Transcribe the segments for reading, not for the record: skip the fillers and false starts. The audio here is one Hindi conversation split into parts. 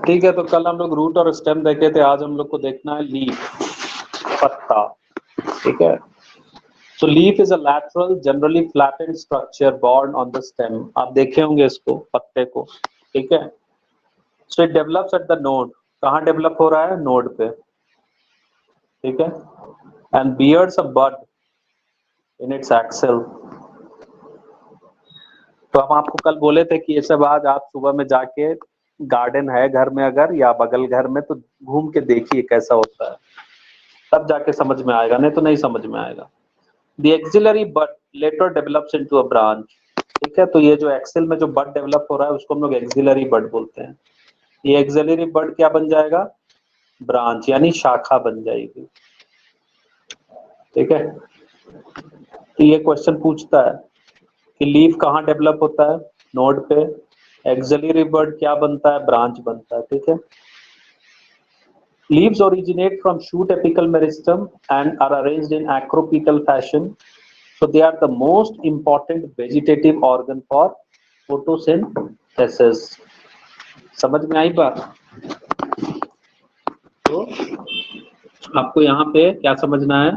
ठीक है, तो कल हम लोग रूट और स्टेम देखे थे, आज हम लोग को देखना है लीफ, पत्ता। ठीक है, so leaf is a lateral generally flattened structure borne on the stem. आप देखे होंगे इसको, पत्ते को। ठीक है, so it develops at the node. कहाँ डेवलप हो रहा है? नोड पे। ठीक है, and bears a bud in its axil. तो हम आपको कल बोले थे कि ये सब आज आप सुबह में जाके, गार्डन है घर में अगर या बगल घर में, तो घूम के देखिए कैसा होता है, तब जाके समझ में आएगा, नहीं तो नहीं समझ में आएगा। The axillary bud later develops into a branch. ठीक है, तो ये जो एक्सेल में जो बड डेवलप हो रहा है उसको हम लोग एक्सिलरी बड बोलते हैं। ये एक्सिलरी बड क्या बन जाएगा? ब्रांच, यानी शाखा बन जाएगी। ठीक है, तो ये क्वेश्चन पूछता है कि लीफ कहाँ डेवलप होता है? नोड पे। एक्सिलरी बड क्या बनता है? ब्रांच बनता है। ठीक है, leaves originate from shoot apical meristem and are arranged in acropetal fashion. So they are the most important vegetative organ for photosynthesis. समझ में आई बात? तो आपको यहाँ पे क्या समझना है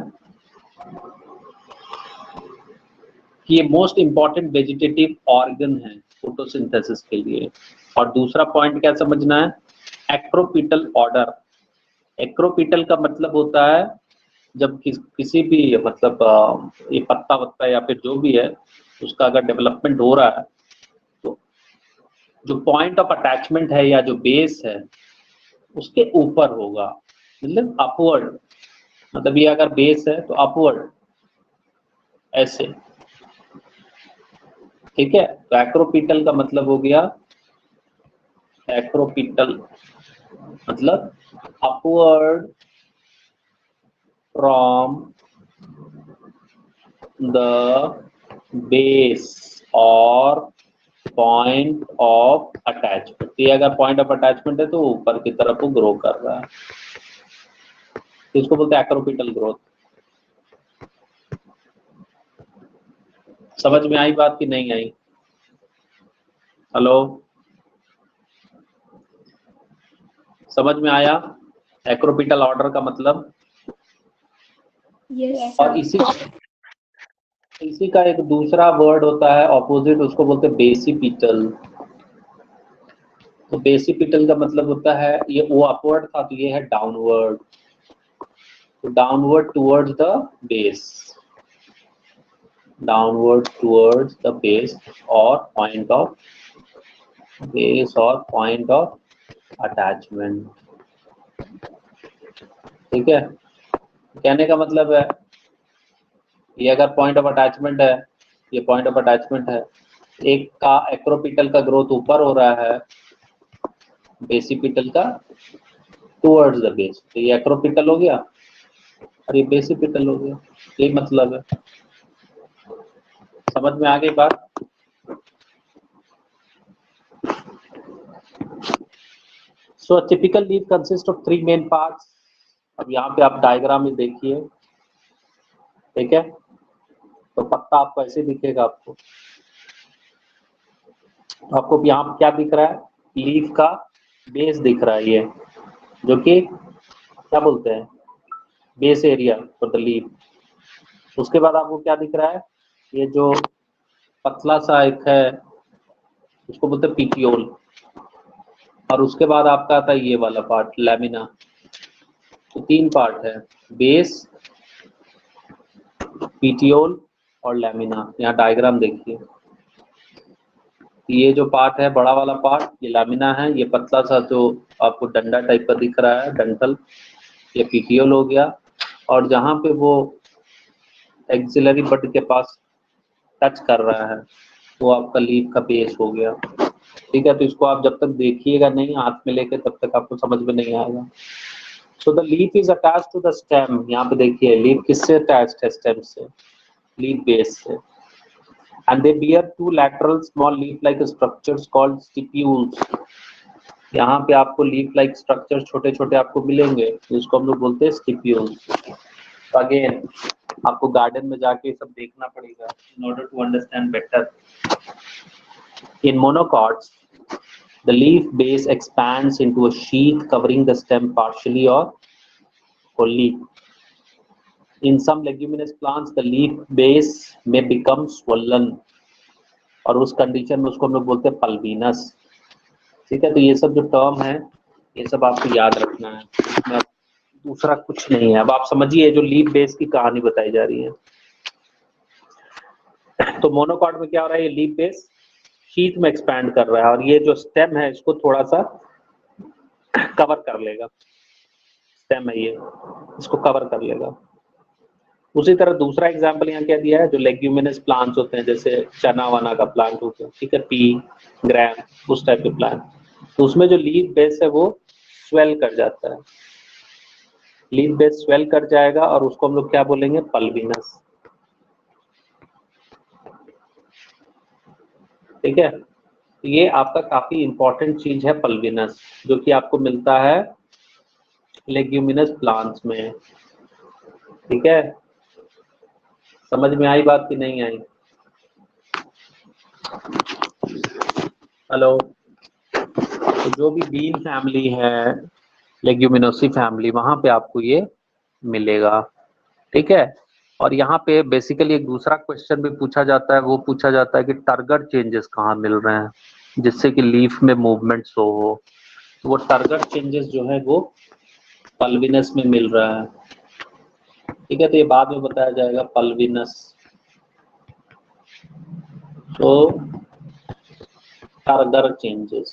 कि ये मोस्ट इंपॉर्टेंट वेजिटेटिव ऑर्गन है फोटोसिंथेसिस के लिए। और दूसरा पॉइंट क्या समझना है? एक्रोपीटल ऑर्डर। एक्रोपीटल का मतलब होता है जब किसी भी मतलब ये पत्ता वत्ता या फिर जो भी है उसका अगर डेवलपमेंट हो रहा है तो जो पॉइंट ऑफ अटैचमेंट है या जो बेस है उसके ऊपर होगा, मतलब अपवर्ड। मतलब ये अगर बेस है तो अपवर्ड ऐसे। ठीक है, तो एक्रोपीटल का मतलब हो गया, एक्रोपीटल मतलब अपवर्ड फ्रॉम the base और पॉइंट ऑफ अटैचमेंट। ये अगर पॉइंट ऑफ अटैचमेंट है तो ऊपर की तरफ वो ग्रो कर रहा है, इसको बोलते हैं एक्रोपीटल ग्रोथ। समझ में आई बात कि नहीं आई? हेलो, समझ में आया एक्रोपीटल ऑर्डर का मतलब? yes, और इसी का एक दूसरा वर्ड होता है ऑपोजिट, उसको बोलते हैं बेसिपिटल। तो बेसिपिटल का मतलब होता है, ये वो अपवर्ड था तो ये है डाउनवर्ड, तो downward towards the base, downward towards the base और पॉइंट ऑफ बेस और पॉइंट ऑफ अटैचमेंट। ठीक है, कहने का मतलब है ये अगर पॉइंट ऑफ अटैचमेंट है, ये पॉइंट ऑफ अटैचमेंट है, एक का एक्रोपीटल का ग्रोथ ऊपर हो रहा है, बेसिपिटल का टुवर्ड्स द बेस, तो ये एक्रोपीटल हो गया और ये बेसिपिटल हो गया, यही मतलब है। समझ में आ गई बात? So a typical leaf consists of 3 main parts. अब यहाँ पे आप डायग्राम में देखिए। ठीक है, तो पत्ता आपको ऐसे दिखेगा, आपको यहाँ पे क्या दिख रहा है? लीफ का बेस दिख रहा है, ये जो कि क्या बोलते हैं, base area for the leaf. उसके बाद आपको क्या दिख रहा है? ये जो पतला सा एक है उसको बोलते हैं पीटियोल, और उसके बाद आपका आता है ये वाला पार्ट लैमिना। तो 3 पार्ट है, बेस, पीटियोल और लैमिना। यहाँ डायग्राम देखिए, ये जो पार्ट है बड़ा वाला पार्ट ये लैमिना है, ये पतला सा जो आपको डंडा टाइप का दिख रहा है डंठल, ये पीटियोल हो गया, और जहाँ पे वो एक्सिलरी बड के पास टच कर रहा है वो आपका लीफ का बेस हो गया। ठीक है, तो इसको आप जब तक देखिएगा नहीं हाथ में लेके तब तक आपको समझ में नहीं आएगा। So the leaf is attached to the stem. यहाँ पे देखिए लीफ किससे अटैच्ड है? स्टेम से, लीफ बेस से। And they bear 2 lateral small leaf-like structures called stipules. यहाँ पे आपको leaf-like structures छोटे-छोटे आपको मिलेंगे, जिसको हम लोग बोलते हैं stipules. तो again आपको गार्डन में जाके सब देखना पड़ेगा in order to understand better. In monocots, The leaf base expands into a sheath covering the stem partially or wholly. In some leguminous plants, the leaf base may become swollen, और उस कंडीशन में उसको हम लोग बोलते हैं पल्बिनस। ठीक है, तो ये सब जो टर्म है ये सब आपको याद रखना है, इसमें दूसरा कुछ नहीं है। अब आप समझिए जो लीफ बेस की कहानी बताई जा रही है। तो मोनोकॉट में क्या हो रहा है, ये लीफ बेस शीट में एक्सपैंड कर रहा है और ये जो स्टेम है इसको थोड़ा सा कवर कर लेगा। स्टेम है ये, इसको कवर कर लेगा। उसी तरह दूसरा एग्जांपल यहाँ क्या दिया है, जो लेग्यूमिनस प्लांट्स होते हैं जैसे चना वना का प्लांट हो गया, ठीक है, पी ग्राम उस टाइप के प्लांट, तो उसमें जो लीफ बेस है वो स्वेल कर जाता है। लीफ बेस स्वेल कर जाएगा और उसको हम लोग क्या बोलेंगे, पल्बिनस। ठीक है, ये आपका काफी इंपॉर्टेंट चीज है पल्बिनस, जो कि आपको मिलता है लेग्यूमिनस प्लांट्स में। ठीक है, समझ में आई बात कि नहीं आई? हेलो, तो जो भी बीन फैमिली है, लेग्यूमिनोसी फैमिली, वहां पे आपको ये मिलेगा। ठीक है, और यहाँ पे बेसिकली एक दूसरा क्वेश्चन भी पूछा जाता है, वो पूछा जाता है कि टर्गर चेंजेस कहाँ मिल रहे हैं जिससे कि लीफ में मूवमेंट शो हो। तो वो टर्गर चेंजेस जो है वो पल्बिनस में मिल रहा है। ठीक है, तो ये बाद में बताया जाएगा पल्बिनस। तो टर्गर चेंजेस,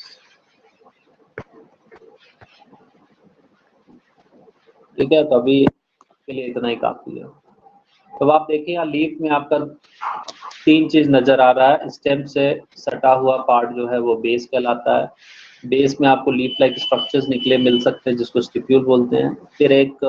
ठीक है, तो अभी के लिए इतना ही काफी है। तो आप देखिए यहाँ लीफ में आपका तीन चीज नजर आ रहा है। स्टेम से सटा हुआ पार्ट जो है वो बेस कहलाता है। बेस में आपको लीफ लाइक स्ट्रक्चर्स निकले मिल सकते हैं जिसको स्टिप्यूल बोलते हैं। फिर एक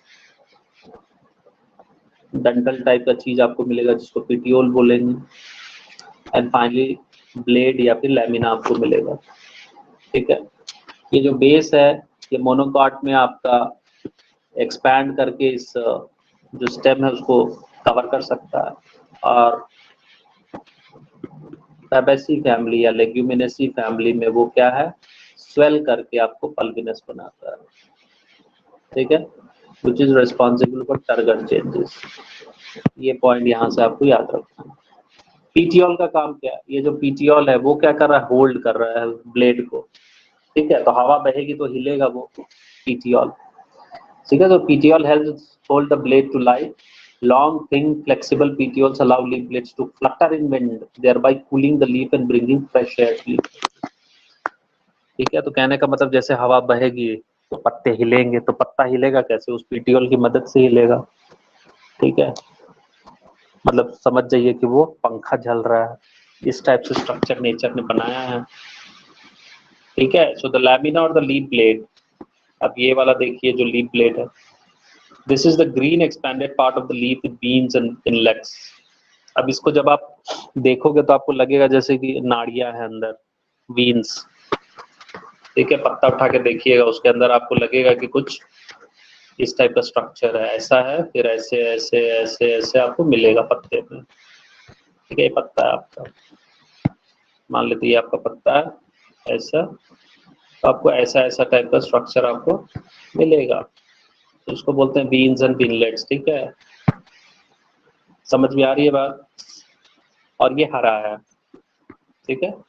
डंटल टाइप का चीज आपको मिलेगा जिसको पिटियोल बोलेंगे। एंड फाइनली ब्लेड या फिर लैमिना आपको मिलेगा। ठीक है, ये जो बेस है ये मोनोकॉट में आपका एक्सपैंड करके इस जो स्टेम है उसको कवर कर सकता है, और फैबेसी फैमिली या लेग्यूमिनेसी फैमिली में वो क्या है, स्वेल करके आपको पल्बिनस बनाता है। ठीक है, which is responsible for turgor changes. ये पॉइंट यहाँ से आपको याद रखना है। पीटियोल का काम क्या है, ये जो पीटियोल है वो क्या कर रहा है, होल्ड कर रहा है ब्लेड को। ठीक है, तो हवा बहेगी तो हिलेगा वो पीटियोल। ठीक है, तो petiole helps hold the blade to lie. Long, thin, flexible petioles allow leaf blades to flutter in wind, thereby cooling the leaf and bringing fresh air to leaf. ठीक है, तो कहने का मतलब जैसे हवा बहेगी तो पत्ते हिलेंगे, तो पत्ता हिलेगा कैसे, उस पीटियोल की मदद से हिलेगा। ठीक है, मतलब समझ जाइए कि वो पंखा झल रहा है, इस टाइप से स्ट्रक्चर नेचर ने बनाया है। ठीक है, सो द लैमिना और द लीफ ब्लेड, अब ये वाला देखिए जो लीफ ब्लेड है, this is the green expanded part of the leaf with veins and veinlets. अब इसको जब आप देखोगे तो आपको लगेगा जैसे कि नाड़ियां है अंदर, बीन्स। ठीक है, पत्ता उठा के देखिएगा उसके अंदर आपको लगेगा कि कुछ इस टाइप का स्ट्रक्चर है, ऐसा है, फिर ऐसे ऐसे ऐसे ऐसे आपको मिलेगा पत्ते में। ठीक है, ये पत्ता है आपका, मान लेते ये आपका पत्ता है ऐसा, तो आपको ऐसा ऐसा टाइप का स्ट्रक्चर आपको मिलेगा, तो इसको बोलते हैं बीन्स एंड बीनलेट्स। ठीक है, समझ में आ रही है बात? और ये हरा है। ठीक है,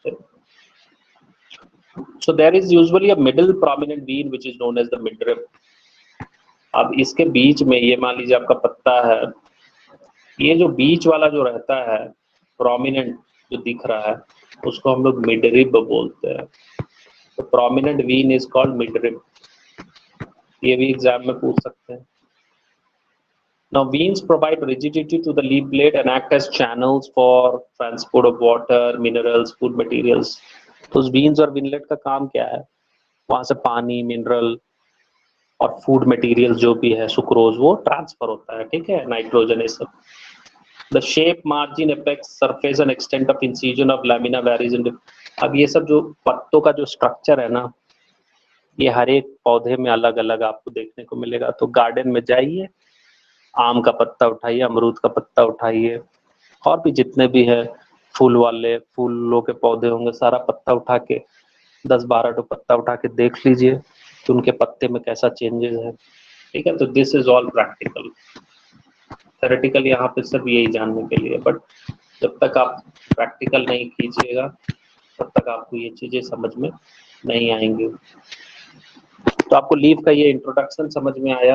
so there is usually a middle prominent bean which is known as the midrib. अब इसके बीच में ये मान लीजिए आपका पत्ता है, ये जो बीच वाला जो रहता है प्रोमिनेंट जो दिख रहा है उसको हम लोग मिडरिब बोलते हैं। तो prominent vein is called midrib, ये भी एग्जाम में पूछ सकते हैं। Now beans provide rigidity to the leaf blade and act as channels for transport of water, minerals, food materials. तो उस बीन्स और बीनलेट का काम क्या है, वहां से पानी, मिनरल और फूड मटेरियल जो भी है, सुक्रोज, वो ट्रांसफर होता है। ठीक है, नाइट्रोजन, ये सब। The shape, margin, apex, surface and extent of incision of lamina varies in. अब ये सब जो पत्तों का जो स्ट्रक्चर है ना, ये हर एक पौधे में अलग अलग आपको देखने को मिलेगा। तो गार्डन में जाइए, आम का पत्ता उठाइए, अमरूद का पत्ता उठाइए, और भी जितने भी है फूल वाले, फूलों के पौधे होंगे, सारा पत्ता उठा के 10-12 तो पत्ता उठा के देख लीजिए कि उनके पत्ते में कैसा चेंजेस है। ठीक है, तो this is all practical. Theoretical यहाँ पे सिर्फ यही जानने के लिए, बट जब तक आप प्रैक्टिकल नहीं कीजिएगा तब तक आपको ये चीजें समझ में नहीं आएंगी। तो आपको लीफ का ये इंट्रोडक्शन समझ में आया,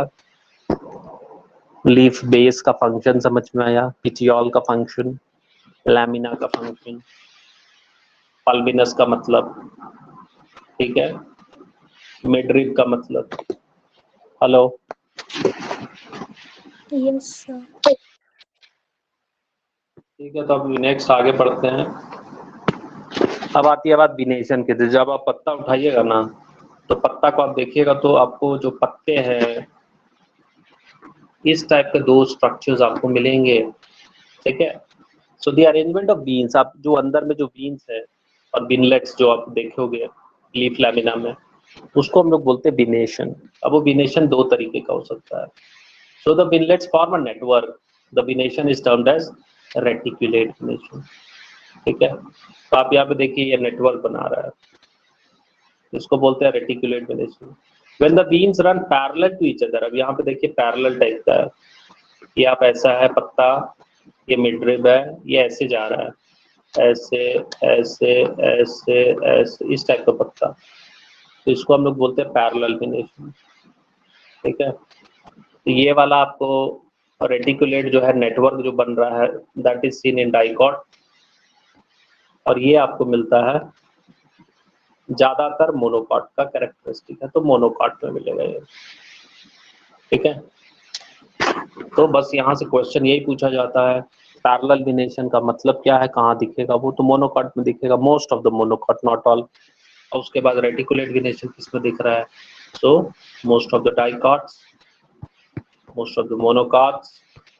लीफ बेस का फंक्शन समझ में आया, पिटियोल का फंक्शन, लैमिना का फंक्शन, पल्विनस का मतलब, ठीक है, मिडरिब का मतलब। Hello, yes sir. ठीक है, तो अब नेक्स्ट आगे बढ़ते हैं। अब आती है बात विनेशन की। जब आप पत्ता उठाइएगा ना तो पत्ता को आप देखिएगा तो आपको जो पत्ते हैं इस टाइप के दो स्ट्रक्चर्स आपको मिलेंगे। ठीक है, so the arrangement of veins, आप जो अंदर में जो बीन्स है और बिनलेट्स जो आप देखोगे लीफ लैमिना में, उसको हम लोग बोलते हैं बिनेशन। अब वो बिनेशन दो तरीके का हो सकता है। So the veinlets form a network, the venation is termed as reticulate venation. ठीक है, तो आप यहाँ पे देखिए ये नेटवर्क बना रहा है, इसको बोलते हैं reticulate venation. When the veins run parallel to each other, अब यहाँ पे देखिए पैरेलल टाइप का है, ये आप ऐसा है पत्ता, ये मिडरिब है, ये ऐसे जा रहा है, ऐसे ऐसे ऐसे ऐसे, इस टाइप का पत्ता, तो इसको हम लोग बोलते हैं पैरेलल बिनेशन। ठीक है, तो ये वाला आपको रेटिकुलेट जो है नेटवर्क जो बन रहा है that is seen in dicot, और ये आपको मिलता है ज्यादातर मोनोकॉट का कैरेक्टरिस्टिक है, तो मोनोकॉट में मिलेगा ये। ठीक है, तो बस यहाँ से क्वेश्चन यही पूछा जाता है पैरेलल बिनेशन का मतलब क्या है, कहाँ दिखेगा वो, तो मोनोकॉट में दिखेगा, most of the monocot, not all. और उसके बाद रेटिकुलेट बिनेशन किसमें दिख रहा है, so most of the dicots, most of the monocots.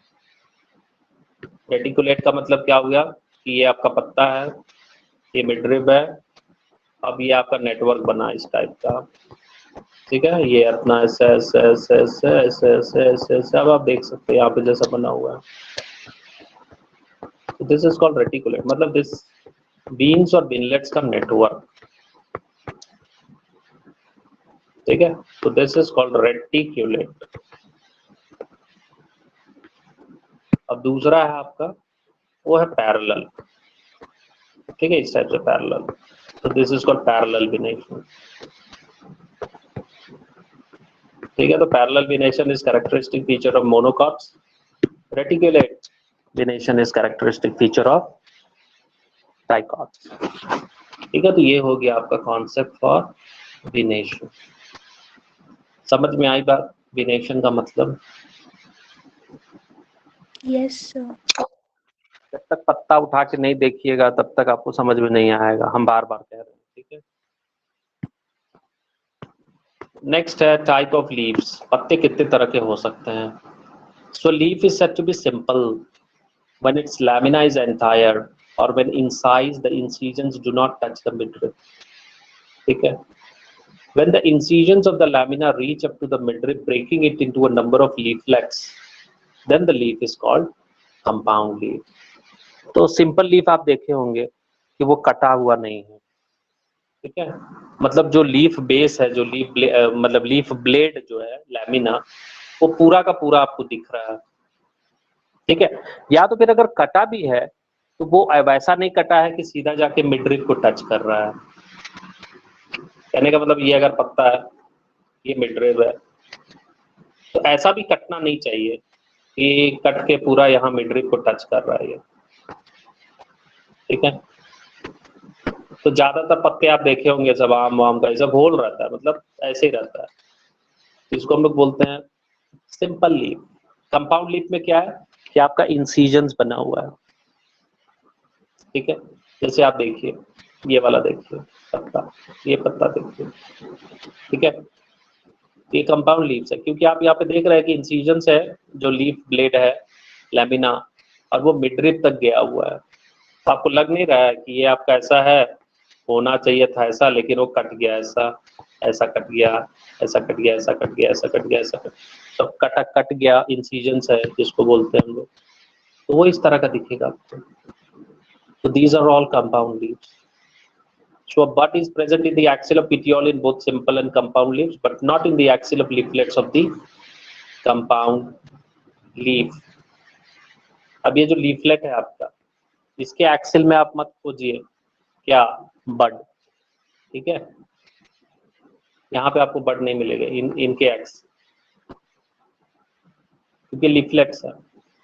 Reticulate का मतलब क्या हुआ कि ये आपका पत्ता है, ये मिडरिब है, अब ये आपका नेटवर्क बना इस टाइप का। ठीक है, ये अपना ऐसे ऐसे ऐसे ऐसे ऐसे ऐसे ऐसे ऐसे, अब आप देख सकते हैं यहाँ पे जैसा बना हुआ है, दिस इज कॉल्ड रेटिकुलेट, मतलब दिस बीन्स और बिनलेट्स का नेटवर्क। ठीक है, तो दिस इज कॉल्ड रेटिकुलेट। अब दूसरा है आपका, वो है पैरेलल। ठीक है, इस टाइप से पैरेलल, तो this is called parallel venation. ठीक है, तो parallel venation is characteristic feature of monocots, reticulate venation is characteristic feature of dicots. ठीक है, तो ये हो गया आपका कॉन्सेप्ट फॉर बिनेशन। समझ में आई बात, बिनेशन का मतलब? Yes sir. जब तक पत्ता उठा के नहीं देखिएगा तब तक आपको समझ में नहीं आएगा, हम बार बार कह रहे हैं। ठीक है, नेक्स्ट है टाइप ऑफ लीव्स, पत्ते कितने तरह के हो सकते हैं। So leaf is said to be simple when its lamina is entire or when in size the incisions do not touch the midrib. ठीक है, when the incisions of the lamina reach up to the midrib breaking it into a number of leaflets, then the leaf is called compound leaf. तो सिंपल लीफ आप देखे होंगे कि वो कटा हुआ नहीं है। ठीक है, मतलब जो लीफ बेस है, जो लीफ मतलब लीफ ब्लेड जो है लैमिना, वो पूरा का पूरा आपको दिख रहा है। ठीक है, या तो फिर अगर कटा भी है तो वो वैसा नहीं कटा है कि सीधा जाके मिडरिब को टच कर रहा है। कहने का मतलब ये अगर पत्ता है, ये मिडरिब है, तो ऐसा भी कटना नहीं चाहिए कि कट के पूरा यहाँ मिडरिब को टच कर रहा है ये। ठीक है, तो ज्यादातर पत्ते आप देखे होंगे सब आम वाम का ऐसा होल रहता है, मतलब ऐसे ही रहता है, इसको हम लोग बोलते हैं सिंपल लीफ। कंपाउंड लीफ में क्या है कि आपका इंसीजन्स बना हुआ है। ठीक है, जैसे आप देखिए ये वाला देखिए पत्ता, ये पत्ता देखिए। ठीक है, ये कंपाउंड लीव्स है क्योंकि आप यहाँ पे देख रहे हैं कि इंसीजन्स है, जो लीफ ब्लेड है लैमिना, और वो मिडरिब तक गया हुआ है। तो आपको लग नहीं रहा है कि ये आपका ऐसा है, होना चाहिए था ऐसा, लेकिन वो कट गया ऐसा, ऐसा कट गया, ऐसा कट गया, ऐसा कट गया, ऐसा कट गया, ऐसा कट, तो कट गया इंसीजन्स है जिसको बोलते हैं हम लोग, तो वो इस तरह का दिखेगा आपको। तो these are all compound leaves. So a bud is present in the axil of petiole in both simple and compound leaves, but not in the axil of leaflets of the compound leaf. अब ये जो लीफलेट है आपका, इसके एक्सिल में आप मत खोजिए क्या बड, ठीक है, यहाँ पे आपको बड नहीं मिलेगा इनके एक्स, क्योंकि लीफलेट्स है।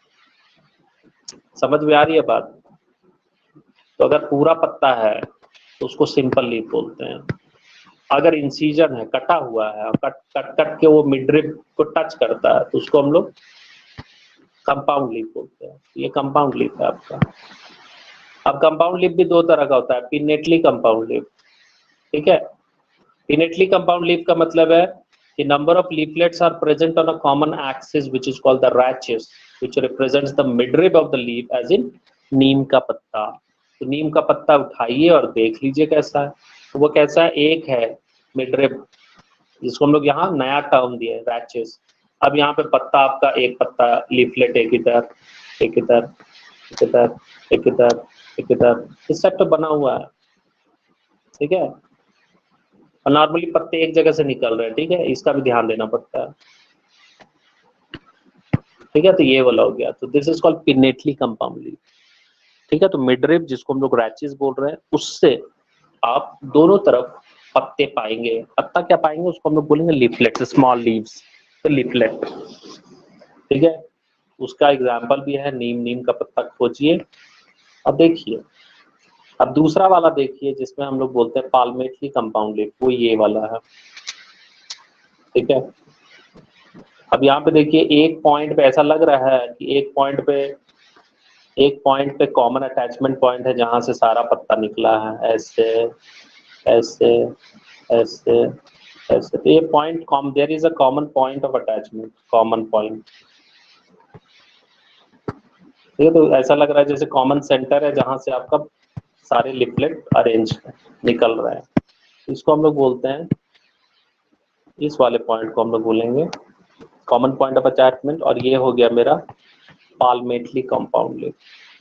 समझ में आ रही है बात? तो अगर पूरा पत्ता है तो उसको सिंपल लीफ बोलते हैं। अगर इंसीजन है, कटा हुआ है, कट के वो मिडरिब को टच करता है तो उसको हम लोग कंपाउंड लीफ बोलते हैं। ये कंपाउंड लीफ है आपका। अब कंपाउंड लीफ भी दो तरह का होता है, पिनेटली कंपाउंड लीफ, ठीक है। पिनेटली कंपाउंड लीफ का मतलब है कि number of leaflets are present on a common axis which is called the rachis which represents the midrib of the leaf, as in neem का पत्ता। तो नीम का पत्ता उठाइए और देख लीजिए कैसा है। तो वो कैसा है, एक है मिडरिब, जिसको हम लोग यहाँ नया टर्म दिया है रैचेस। अब यहाँ पे पत्ता आपका एक पत्ता लीफलेट एक इधर एक इधर एक इधर एक इधर एक इधर, इस टाइप का बना हुआ है, ठीक है। और नॉर्मली पत्ते एक जगह से निकल रहे हैं, ठीक है, इसका भी ध्यान देना पड़ता है, ठीक है। तो ये वाला हो गया। तो this is called pinnately compound leaf, ठीक है। तो मिडरिब जिसको हम लोग रैचेस बोल रहे हैं, उससे आप दोनों तरफ पत्ते पाएंगे। पत्ता क्या पाएंगे, उसको हम लोग बोलेंगे लीफलेट, स्मॉल लीव्स, तो लीफलेट, ठीक है। उसका एग्जाम्पल भी है नीम का पत्ता खोजिए। अब देखिए, अब दूसरा वाला देखिए जिसमें हम लोग बोलते हैं पाल्मेटली कंपाउंड लीफ, वो ये वाला है, ठीक है। अब यहाँ पे देखिए एक पॉइंट पे ऐसा लग रहा है कि एक पॉइंट पे कॉमन अटैचमेंट पॉइंट है जहां से सारा पत्ता निकला है, ऐसे ऐसे ऐसे ऐसे। तो ये point there is a common point of attachment, common point, ठीक है। तो ऐसा लग रहा है जैसे कॉमन सेंटर है जहां से आपका सारे लिफलेट अरेंज निकल रहे हैं। इसको हम लोग बोलते हैं, इस वाले पॉइंट को हम लोग बोलेंगे कॉमन पॉइंट ऑफ अटैचमेंट, और ये हो गया मेरा पाल्मेटली कंपाउंड लीफ।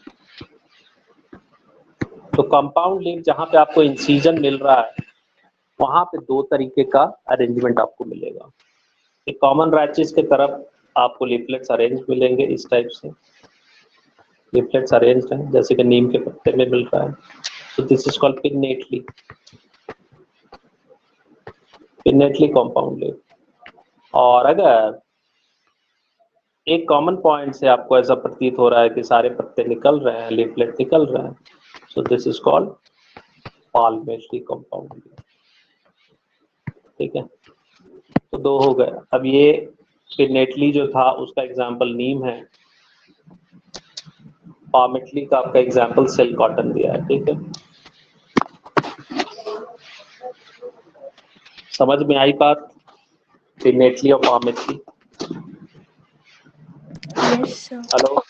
तो कंपाउंड लीफ जहां पे आपको इंसीजन मिल रहा है, वहां पे दो तरीके का अरेंजमेंट आपको मिलेगा। एक कॉमन रैचेस के तरफ आपको लिफलेट्स अरेंज मिलेंगे, इस टाइप से लिफलेट्स अरेंज हैं जैसे कि नीम के पत्ते में मिल रहा है। तो this is called pinnately compound leaf. और अगर एक कॉमन पॉइंट से आपको ऐसा प्रतीत हो रहा है कि सारे पत्ते निकल रहे हैं, लिफलेट निकल रहे हैं, so this is called palmately compound leaf, ठीक है। तो दो हो गए। अब ये पिनेटली जो था उसका एग्जाम्पल नीम है, पाल्मेटली का आपका एग्जाम्पल सिल्क कॉटन दिया है, ठीक है। समझ में आई बात, पिनेटली और पाल्मेटली? Yes, sir. हेलो।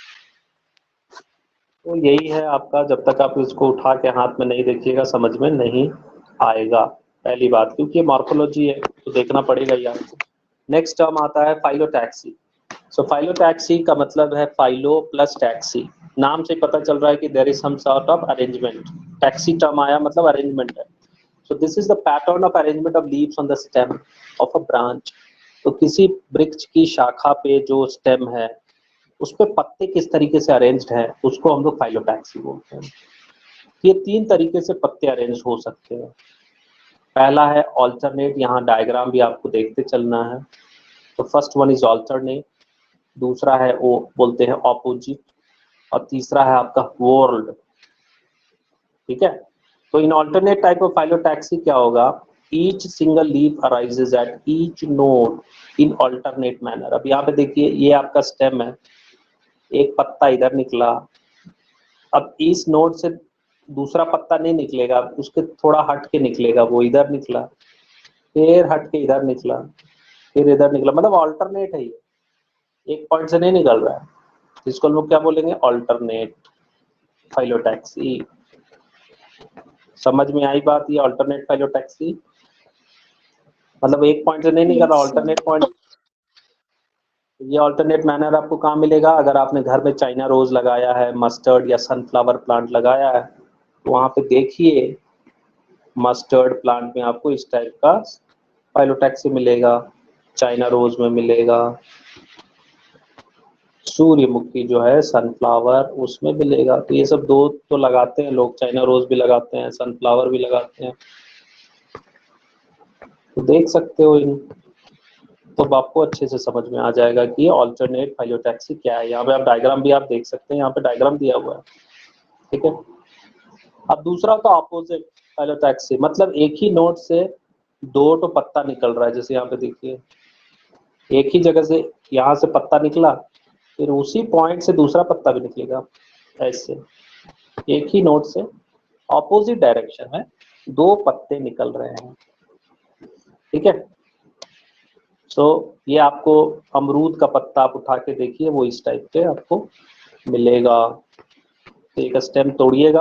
तो यही है आपका, जब तक आप इसको उठा के हाथ में नहीं देखिएगा समझ में नहीं आएगा, पहली बात, क्योंकि ये मॉर्फोलॉजी है तो देखना पड़ेगा ही आपको। नेक्स्ट टर्म आता है फाइलोटैक्सी। सो फाइलोटैक्सी का मतलब है फाइलो प्लस टैक्सी। नाम से पता चल रहा है कि there is some sort of arrangement. Taxy term आया मतलब अरेंजमेंट है। So this is the pattern of arrangement of leaves on the stem of a branch. तो किसी वृक्ष की शाखा पे जो स्टेम है उस पे पत्ते किस तरीके से अरेंज्ड है, उसको हम लोग फाइलोटैक्सी बोलते हैं। ये तीन तरीके से पत्ते अरेंज हो सकते हैं। पहला है ऑल्टरनेट, यहाँ डायग्राम भी आपको देखते चलना है। तो फर्स्ट वन इज ऑल्टरनेट, दूसरा है वो बोलते हैं ऑपोजिट, और तीसरा है आपका वर्ल्ड, ठीक है। तो in alternate type of phyllotaxy क्या होगा, each single leaf arises at each node in alternate manner. अब यहाँ पे देखिए ये आपका स्टेम है, एक पत्ता इधर निकला, अब इस नोड से दूसरा पत्ता नहीं निकलेगा, उसके थोड़ा हट के निकलेगा, वो इधर निकला, फिर हट के इधर निकला, फिर इधर निकला, मतलब ऑल्टरनेट है ये, एक पॉइंट से नहीं निकल रहा है। इसको हम लोग क्या बोलेंगे, ऑल्टरनेट फाइलोटैक्सी। समझ में आई बात, ये ऑल्टरनेट फाइलोटैक्सी मतलब एक पॉइंट से नहीं निकल रहा, Yes, sir. Alternate point. ये ऑल्टरनेट मैनर आपको कहाँ मिलेगा, अगर आपने घर में चाइना रोज लगाया है, मस्टर्ड या सनफ्लावर प्लांट लगाया है, तो वहां पे देखिए मस्टर्ड प्लांट में आपको इस टाइप का फाइलोटैक्सी मिलेगा, चाइना रोज में मिलेगा, सूर्यमुखी जो है सनफ्लावर उसमें मिलेगा। तो ये सब दो तो लगाते हैं लोग, चाइना रोज भी लगाते हैं, सनफ्लावर भी लगाते हैं। तो देख सकते हो इन, तो आपको अच्छे से समझ में आ जाएगा कि ये ऑल्टरनेट फाइलोटैक्सी क्या है। यहाँ पे आप डायग्राम भी आप देख सकते हैं, यहाँ पे डायग्राम दिया हुआ है, ठीक है। अब दूसरा तो अपोजिट फाइलोटैक्सी, मतलब एक ही नोड से दो तो पत्ता निकल रहा है। जैसे यहाँ पे देखिए, एक ही जगह से यहाँ से पत्ता निकला, फिर उसी पॉइंट से दूसरा पत्ता भी निकलेगा। ऐसे एक ही नोड से ऑपोजिट डायरेक्शन में दो पत्ते निकल रहे हैं, ठीक है। सो ये आपको अमरूद का पत्ता आप उठा के देखिए, वो इस टाइप के आपको मिलेगा। तो एक स्टेम तोड़िएगा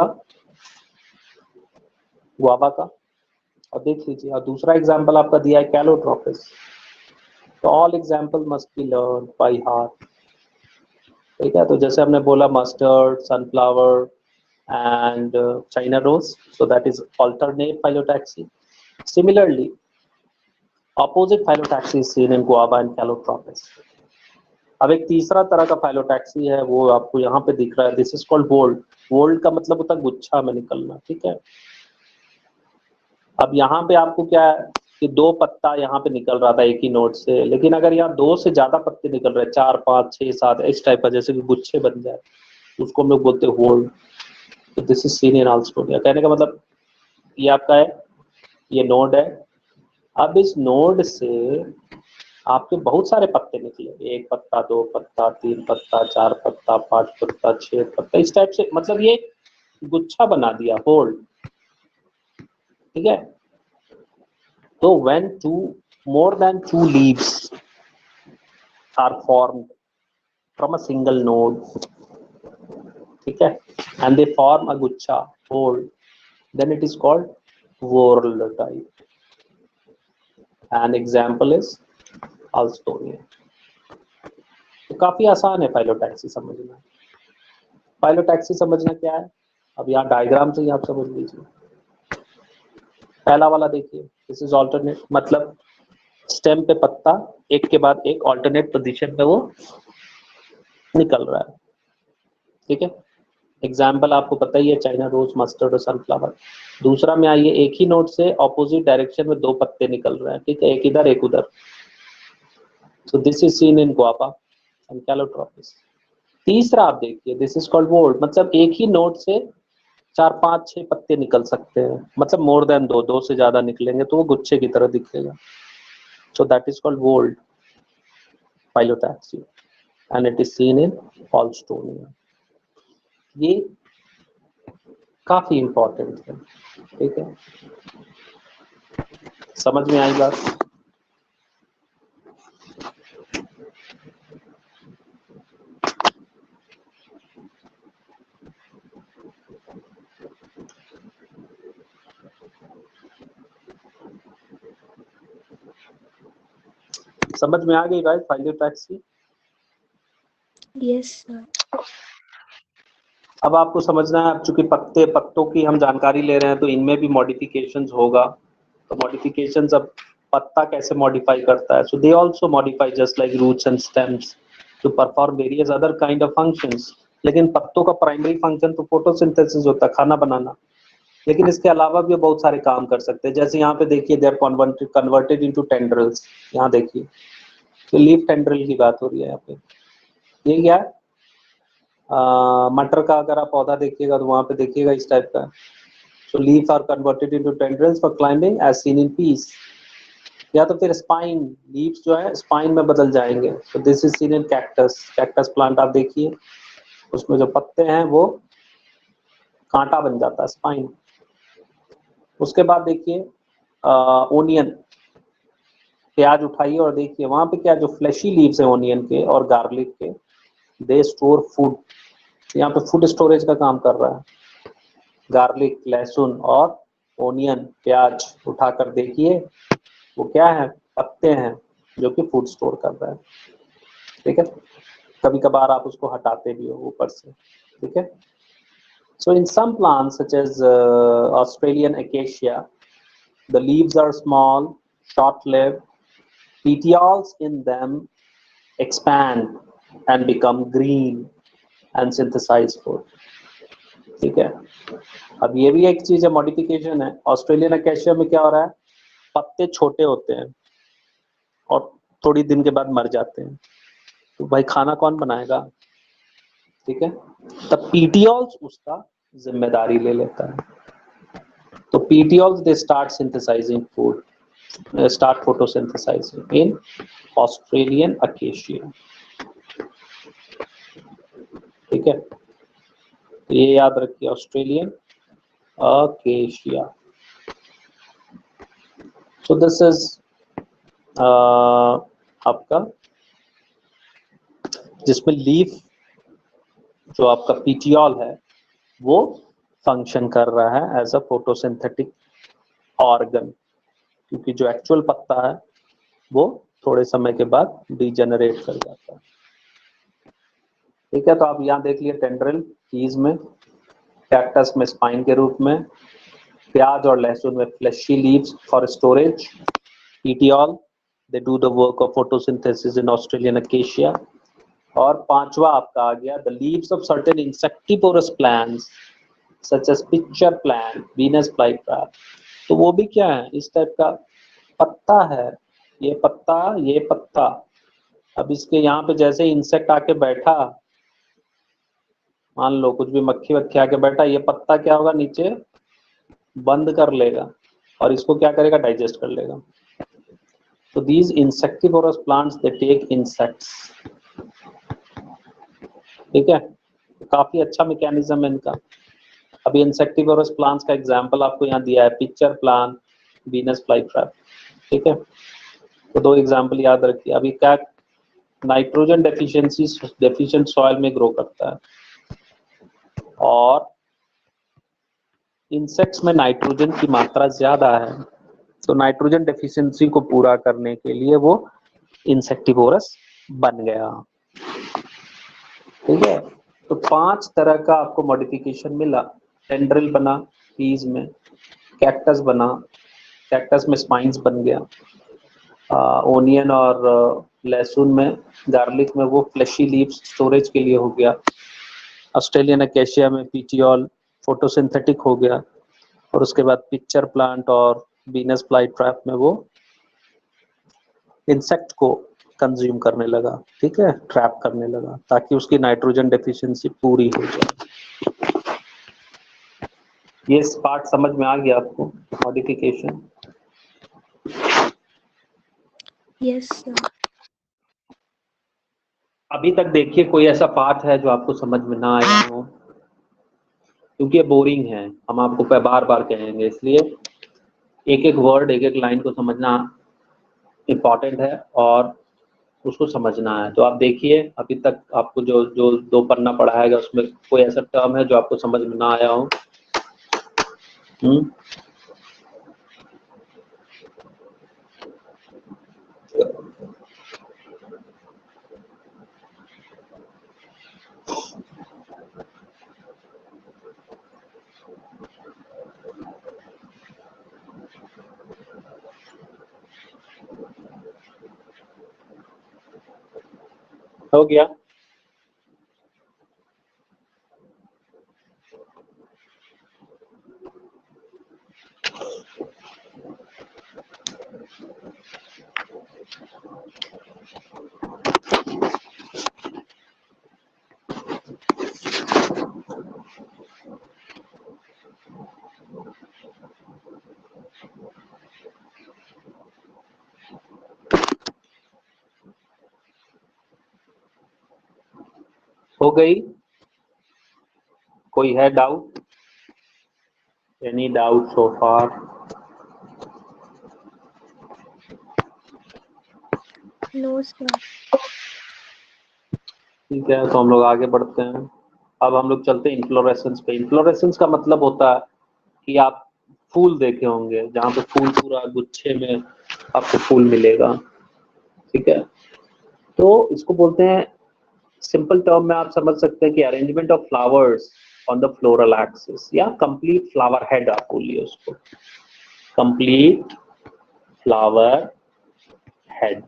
गुआवा का और देख लीजिए। और दूसरा एग्जाम्पल आपका दिया है कैलोट्रोपिस। तो all example must be learn by heart, ठीक है। तो जैसे हमने बोला mustard, sunflower and China rose, so that is alternate phyllotaxy. Similarly, opposite phyllotaxy is seen in guava and calotropis. अब एक तीसरा तरह का फाइलोटैक्सी है, वो आपको यहाँ पे दिख रहा है। This is called whorled. Whorled का मतलब होता है गुच्छा में निकलना, ठीक है। अब यहाँ पे आपको क्या है कि दो पत्ता यहाँ पे निकल रहा था एक ही नोड से, लेकिन अगर यहाँ दो से ज्यादा पत्ते निकल रहे हैं, 4, 5, 6, 7 इस टाइप का, जैसे कि गुच्छे बन जाए, उसको हम लोग बोलते हैं वोल्ड। तो this is seen in alstonia. कहने का मतलब ये आपका है, ये नोड है। अब इस नोड से आपके बहुत सारे पत्ते निकले, एक पत्ता, दो पत्ता, 3 पत्ता, 4 पत्ता, 5 पत्ता, 6 पत्ता, इस टाइप से, मतलब ये गुच्छा बना दिया, होल्ड, ठीक है। तो when more than 2 leaves are formed from a single node, ठीक है, and they form a गुच्छा, whorl, then it is called whorl type. An example is Alstonia. तो काफी आसान है फाइलोटैक्सी समझना। फाइलोटैक्सी समझना क्या है, अब यहाँ डायग्राम से ही आप समझ लीजिए। पहला वाला देखिए, दिस इज ऑल्टरनेट, मतलब स्टेम पे पत्ता एक के बाद एक ऑल्टरनेट पोजीशन में वो निकल रहा है, ठीक है। एग्जाम्पल आपको पता ही है, चाइना रोज, मस्टर्ड और सनफ्लावर। दूसरा में आइए, एक ही नोड से ऑपोजिट डायरेक्शन में दो पत्ते निकल रहे हैं, ठीक है, एक इधर एक उधर। So this is seen in guava and calotropis. तीसरा आप देखिए, दिस इज कॉल्ड वोल्ड, मतलब एक ही नोड से 4, 5, 6 पत्ते निकल सकते हैं, मतलब मोर देन दो से ज्यादा निकलेंगे तो वो गुच्छे की तरह दिखेगा। So that is called whorled phyllotaxy and it is seen in Alstonia. ये काफी इंपॉर्टेंट है, ठीक है। समझ में आई बात? समझ में आ गई राइट फाइलोटैक्सी? Yes, sir. अब आपको समझना है, अब चूंकि पत्तों की हम जानकारी ले रहे हैं तो इनमें भी मॉडिफिकेशंस होगा। तो मॉडिफिकेशंस, अब पत्ता कैसे मॉडिफाई करता है? So they also modify just like roots and stems to perform various other kind of functions. लेकिन पत्तों का प्राइमरी फंक्शन तो फोटोसिंथेसिस होता है, खाना बनाना। लेकिन इसके अलावा भी बहुत सारे काम कर सकते हैं। जैसे यहाँ पे देखिए, they are converted into tendrils. यहाँ देखिए, तो लीफ टेंड्रिल की बात हो रही है यहाँ पे। ये क्या है? मटर का अगर आप पौधा देखिएगा तो वहां पे देखिएगा इस टाइप का। So leaves are converted into tendrils for climbing as seen in peas. या तो फिर स्पाइन, लीव्स जो है स्पाइन में बदल जाएंगे। So this is seen in cactus. Cactus plant आप देखिए, उसमें जो पत्ते हैं वो कांटा बन जाता है, स्पाइन। उसके बाद देखिए ओनियन, प्याज उठाइए और देखिए वहां पे क्या, जो फ्लैशी लीव्स है ओनियन के और गार्लिक के, दे स्टोर फूड। यहाँ पे फूड स्टोरेज का काम कर रहा है। गार्लिक, लहसुन और ओनियन, प्याज उठाकर देखिए, वो क्या है? पत्ते हैं जो कि फूड स्टोर कर रहा है, ठीक है। कभी कभार आप उसको हटाते भी हो ऊपर से, ठीक है। So in some plants such as Australian acacia, The leaves are small, short-lived. Petioles in them expand and become green and synthesize food. ठीक है, अब ये भी एक चीज है, मॉडिफिकेशन है। ऑस्ट्रेलियन अकेशिया में क्या हो रहा है, पत्ते छोटे होते हैं और थोड़ी दिन के बाद मर जाते हैं, तो भाई खाना कौन बनाएगा, ठीक है। तब पीटियोल्स उसका जिम्मेदारी ले लेता है। तो petioles they start synthesizing food, start photosynthesizing in Australian acacia, ठीक है। तो ये याद रखिए, Australian acacia. So this is आपका, जिसमें लीफ जो आपका पीटियोल है वो फंक्शन कर रहा है एज अ फोटोसिंथेटिक ऑर्गन, क्योंकि जो एक्चुअल पत्ता है वो थोड़े समय के बाद डिजेनरेट कर जाता है, ठीक है। तो आप यहाँ देख लिए टेंड्रिल, कीज में, कैक्टस में स्पाइन के रूप में, प्याज और लहसुन में fleshy leaves for storage, petiole they do the work of photosynthesis in Australian acacia. और पांचवा आपका आ गया the leaves of certain insectivorous plants such as pitcher plant, Venus flytrap. तो वो भी क्या है, इस टाइप का पत्ता है, ये पत्ता, ये पत्ता। अब इसके यहाँ पे जैसे इंसेक्ट आके बैठा, मान लो कुछ भी मक्खी वक्खी आके बैठा, ये पत्ता क्या होगा, नीचे बंद कर लेगा और इसको क्या करेगा, डाइजेस्ट कर लेगा। तो these insectivorous plants they take insects, ठीक है। काफी अच्छा मैकेनिज्म है इनका। अभी इंसेक्टिवोरस प्लांट्स का एग्जांपल आपको यहाँ दिया है, पिक्चर प्लांट, वीनस फ्लाईट्रैप, ठीक है। तो दो एग्जांपल याद रखिए। अभी क्या, नाइट्रोजन डेफिशिएंट सॉइल में ग्रो करता है और इंसेक्ट्स में नाइट्रोजन की मात्रा ज्यादा है, तो नाइट्रोजन डेफिशिएंसी को पूरा करने के लिए वो इंसेक्टिवोरस बन गया, ठीक है। तो 5 तरह का आपको मॉडिफिकेशन मिला। टेंड्रिल बना पीज में, कैक्टस बना, कैक्टस में स्पाइन्स बन गया, ओनियन और लहसुन में, गार्लिक में वो फ्लैशी लीव्स स्टोरेज के लिए हो गया, ऑस्ट्रेलियन अकेशिया में पीटियोल फोटोसिंथेटिक हो गया, और उसके बाद पिक्चर प्लांट और वीनस फ्लाईट्रैप में वो इंसेक्ट को कंज्यूम करने लगा, ठीक है, ट्रैप करने लगा, ताकि उसकी नाइट्रोजन डेफिशिएंसी पूरी हो जाए। ये पार्ट समझ में आ गया आपको, मॉडिफिकेशन? Yes, sir. अभी तक देखिए कोई ऐसा पार्ट है जो आपको समझ में ना आया हो, क्योंकि ये बोरिंग है, हम आपको बार बार कहेंगे, इसलिए एक एक वर्ड, एक एक लाइन को समझना इम्पॉर्टेंट है और उसको समझना है। तो आप देखिए अभी तक आपको जो जो 2 पन्ना पढ़ाएगा उसमें कोई ऐसा टर्म है जो आपको समझ में ना आया हो? हो गया? हो गई? कोई है doubt? Any doubt so far? No, sir. ठीक है, तो हम लोग आगे बढ़ते हैं। अब हम लोग चलते हैं इन्फ्लोरेसेंस पे। इन्फ्लोरेसेंस का मतलब होता है कि आप फूल देखे होंगे, जहाँ पे फूल पूरा गुच्छे में आपको फूल मिलेगा, ठीक है। तो इसको बोलते हैं, सिंपल टर्म में आप समझ सकते हैं कि arrangement of flowers on the floral axis, या कंप्लीट फ्लावर हेड आप बोलिए उसको। कंप्लीट फ्लावर हेड,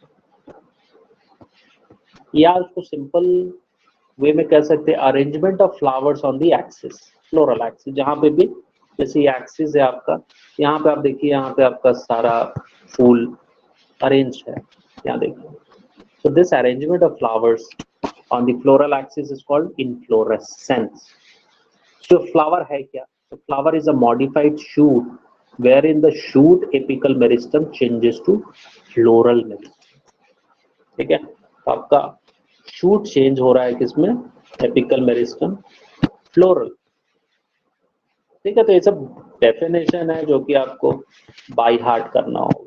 या उसको सिंपल वे में कह सकते हैं arrangement of flowers on the axis, floral axis. जहां पे भी जैसे ये एक्सिस है आपका, यहाँ पे आप देखिए, यहाँ पे आपका सारा फूल अरेंज है, यहाँ देखिए। So this arrangement of flowers on the floral axis is called inflorescence. So flower है क्या? So flower is a modified shoot wherein the shoot apical meristem changes to floral meristem. ठीक है, तो आपका shoot change हो रहा है किसमें? apical meristem, floral। ठीक है, तो ये सब डेफिनेशन है जो कि आपको बाय हार्ट करना होगा।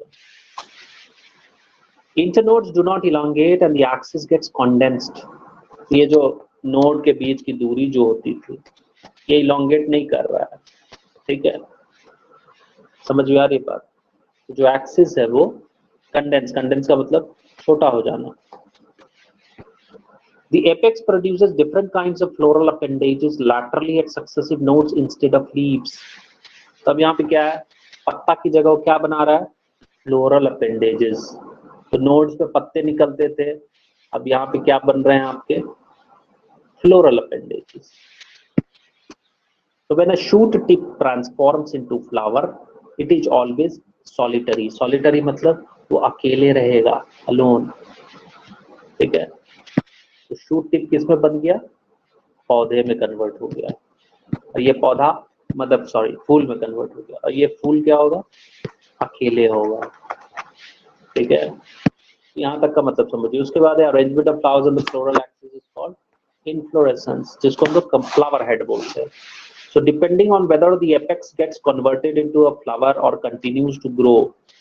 Internodes do not elongate and the axis gets condensed. ये जो नोड के बीच की दूरी जो होती थी, ये इलोंगेट नहीं कर रहा है। ठीक है, समझ में आ रही बात? जो एक्सिस है वो कंडेंस, कंडेंस का मतलब छोटा हो जाना। The apex produces different kinds of floral appendages laterally at successive nodes instead of leaves. तब यहाँ पे क्या है? पत्ता की जगह वो क्या बना रहा है? Floral appendages. तो नोड्स पे पत्ते निकलते थे, अब यहाँ पे क्या बन रहे हैं आपके? Floral appendages. So when a shoot tip transforms into flower, it is always solitary. Solitary मतलब वो अकेले रहेगा, alone। ठीक है, तो शूट टिप किस में बन गया? पौधे में कन्वर्ट हो गया, और ये पौधा मतलब सॉरी फूल में कन्वर्ट हो गया, और ये फूल क्या होगा? अकेले होगा। ठीक है, यहाँ तक का मतलब समझिए। उसके बाद है arrangement of flowers on the floral axis is called inflorescence, जिसको हम लोग फ्लावर हेड बोलते हैं। So depending on whether the apex gets converted into a flower or continues to grow,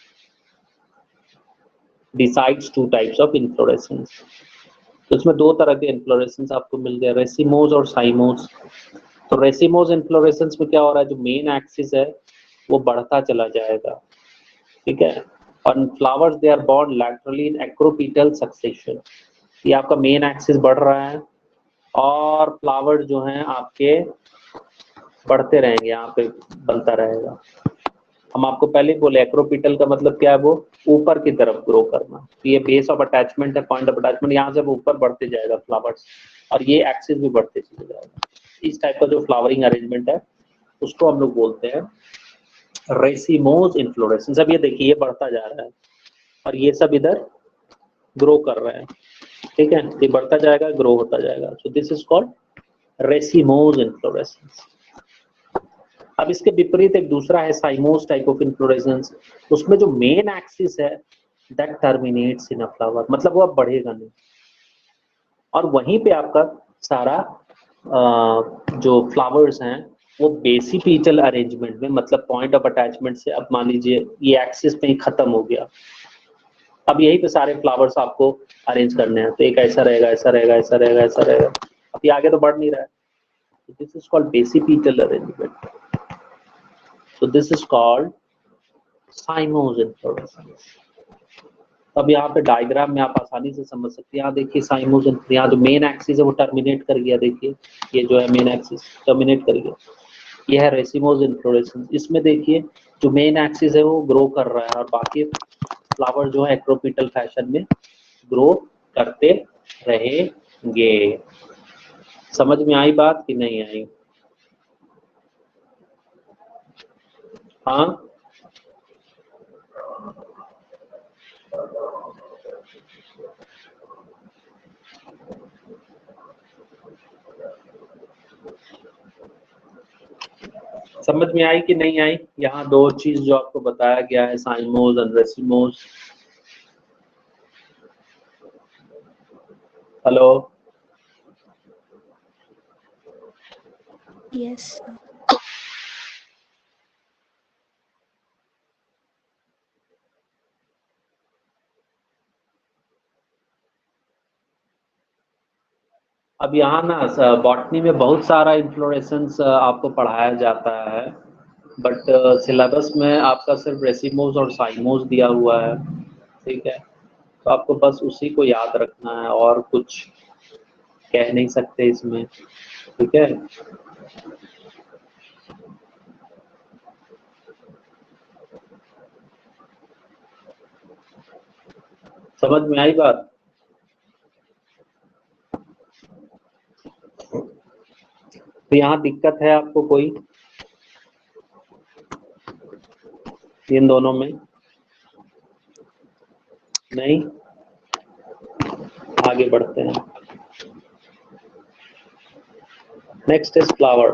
decides two types of inflorescence. तो इसमें दो तरह के इन्फ्लोरेसेंस आपको मिल गए, रेसिमोस और साइमोस। तो रेसिमोस इन्फ्लोरेसेंस में क्या हो रहा है? जो मेन एक्सिस है वो बढ़ता चला जाएगा। ठीक है, और flowers they are borne laterally in acropetal succession. ये आपका मेन एक्सिस बढ़ रहा है और फ्लावर्स जो हैं आपके बढ़ते रहेंगे, यहाँ पे बनता रहेगा। हम आपको पहले ही बोले एक्रोपीटल का मतलब क्या है? वो ऊपर की तरफ ग्रो करना। तो ये बेस ऑफ अटैचमेंट है, पॉइंट ऑफ अटैचमेंट, यहाँ से वो ऊपर बढ़ते जाएगा फ्लावर्स, और ये एक्सिस भी बढ़ते चले जाएगा। इस टाइप का जो फ्लावरिंग अरेंजमेंट है उसको हम लोग बोलते हैं रेसिमोस इन्फ्लोरेसेंस। अब ये देखिए, ये बढ़ता जा रहा है और ये सब इधर ग्रो कर रहे हैं। ठीक है, ये बढ़ता जाएगा, ग्रो होता जाएगा। So this is called racemose inflorescence. अब इसके विपरीत एक दूसरा है साइमोस टाइप ऑफ इन्फ्लोरेसेंस। उसमें जो मेन एक्सिस है that terminates in a flower, मतलब वो अब बढ़ेगा नहीं, और वहीं पे आपका सारा जो फ्लावर्स हैं वो बेसिपीटल अरेंजमेंट में, मतलब पॉइंट ऑफ अटैचमेंट से, अब मान लीजिए ये एक्सिस पे ही खत्म हो गया, अब यहीं पे सारे फ्लावर्स आपको अरेंज करने हैं। तो एक ऐसा रहेगा, ऐसा रहेगा, ऐसा रहेगा, ऐसा रहेगा, अब ये आगे तो बढ़ नहीं रहा है। This is called basipetal arrangement. So this is called cymose inflorescence. अब यहाँ पे डायग्राम में आप आसानी से समझ सकते हैं। यहाँ देखिए साइमोस, यहाँ जो मेन एक्सिस है वो टर्मिनेट कर गया। देखिए ये जो है मेन एक्सिस टर्मिनेट कर गया, ये है रेसिमोस इन्फ्लोरेसेंस। इसमें देखिए जो मेन एक्सिस है वो ग्रो कर रहा है और बाकी फ्लावर जो है एक्रोपीटल फैशन में ग्रो करते रहेंगे। समझ में आई बात कि नहीं आई? हाँ, समझ में आई कि नहीं आई? यहाँ दो चीज जो आपको बताया गया है, साइमोस और रेसिमोस। Hello, Yes, sir. अब यहाँ ना बॉटनी में बहुत सारा इन्फ्लोरेसेंस आपको पढ़ाया जाता है, बट सिलेबस में आपका सिर्फ रेसिमोस और साइमोस दिया हुआ है। ठीक है, तो आपको बस उसी को याद रखना है और कुछ कह नहीं सकते इसमें। ठीक है, समझ में आई बात? तो यहाँ दिक्कत है आपको कोई इन दोनों में? नहीं? आगे बढ़ते हैं। Next is flower.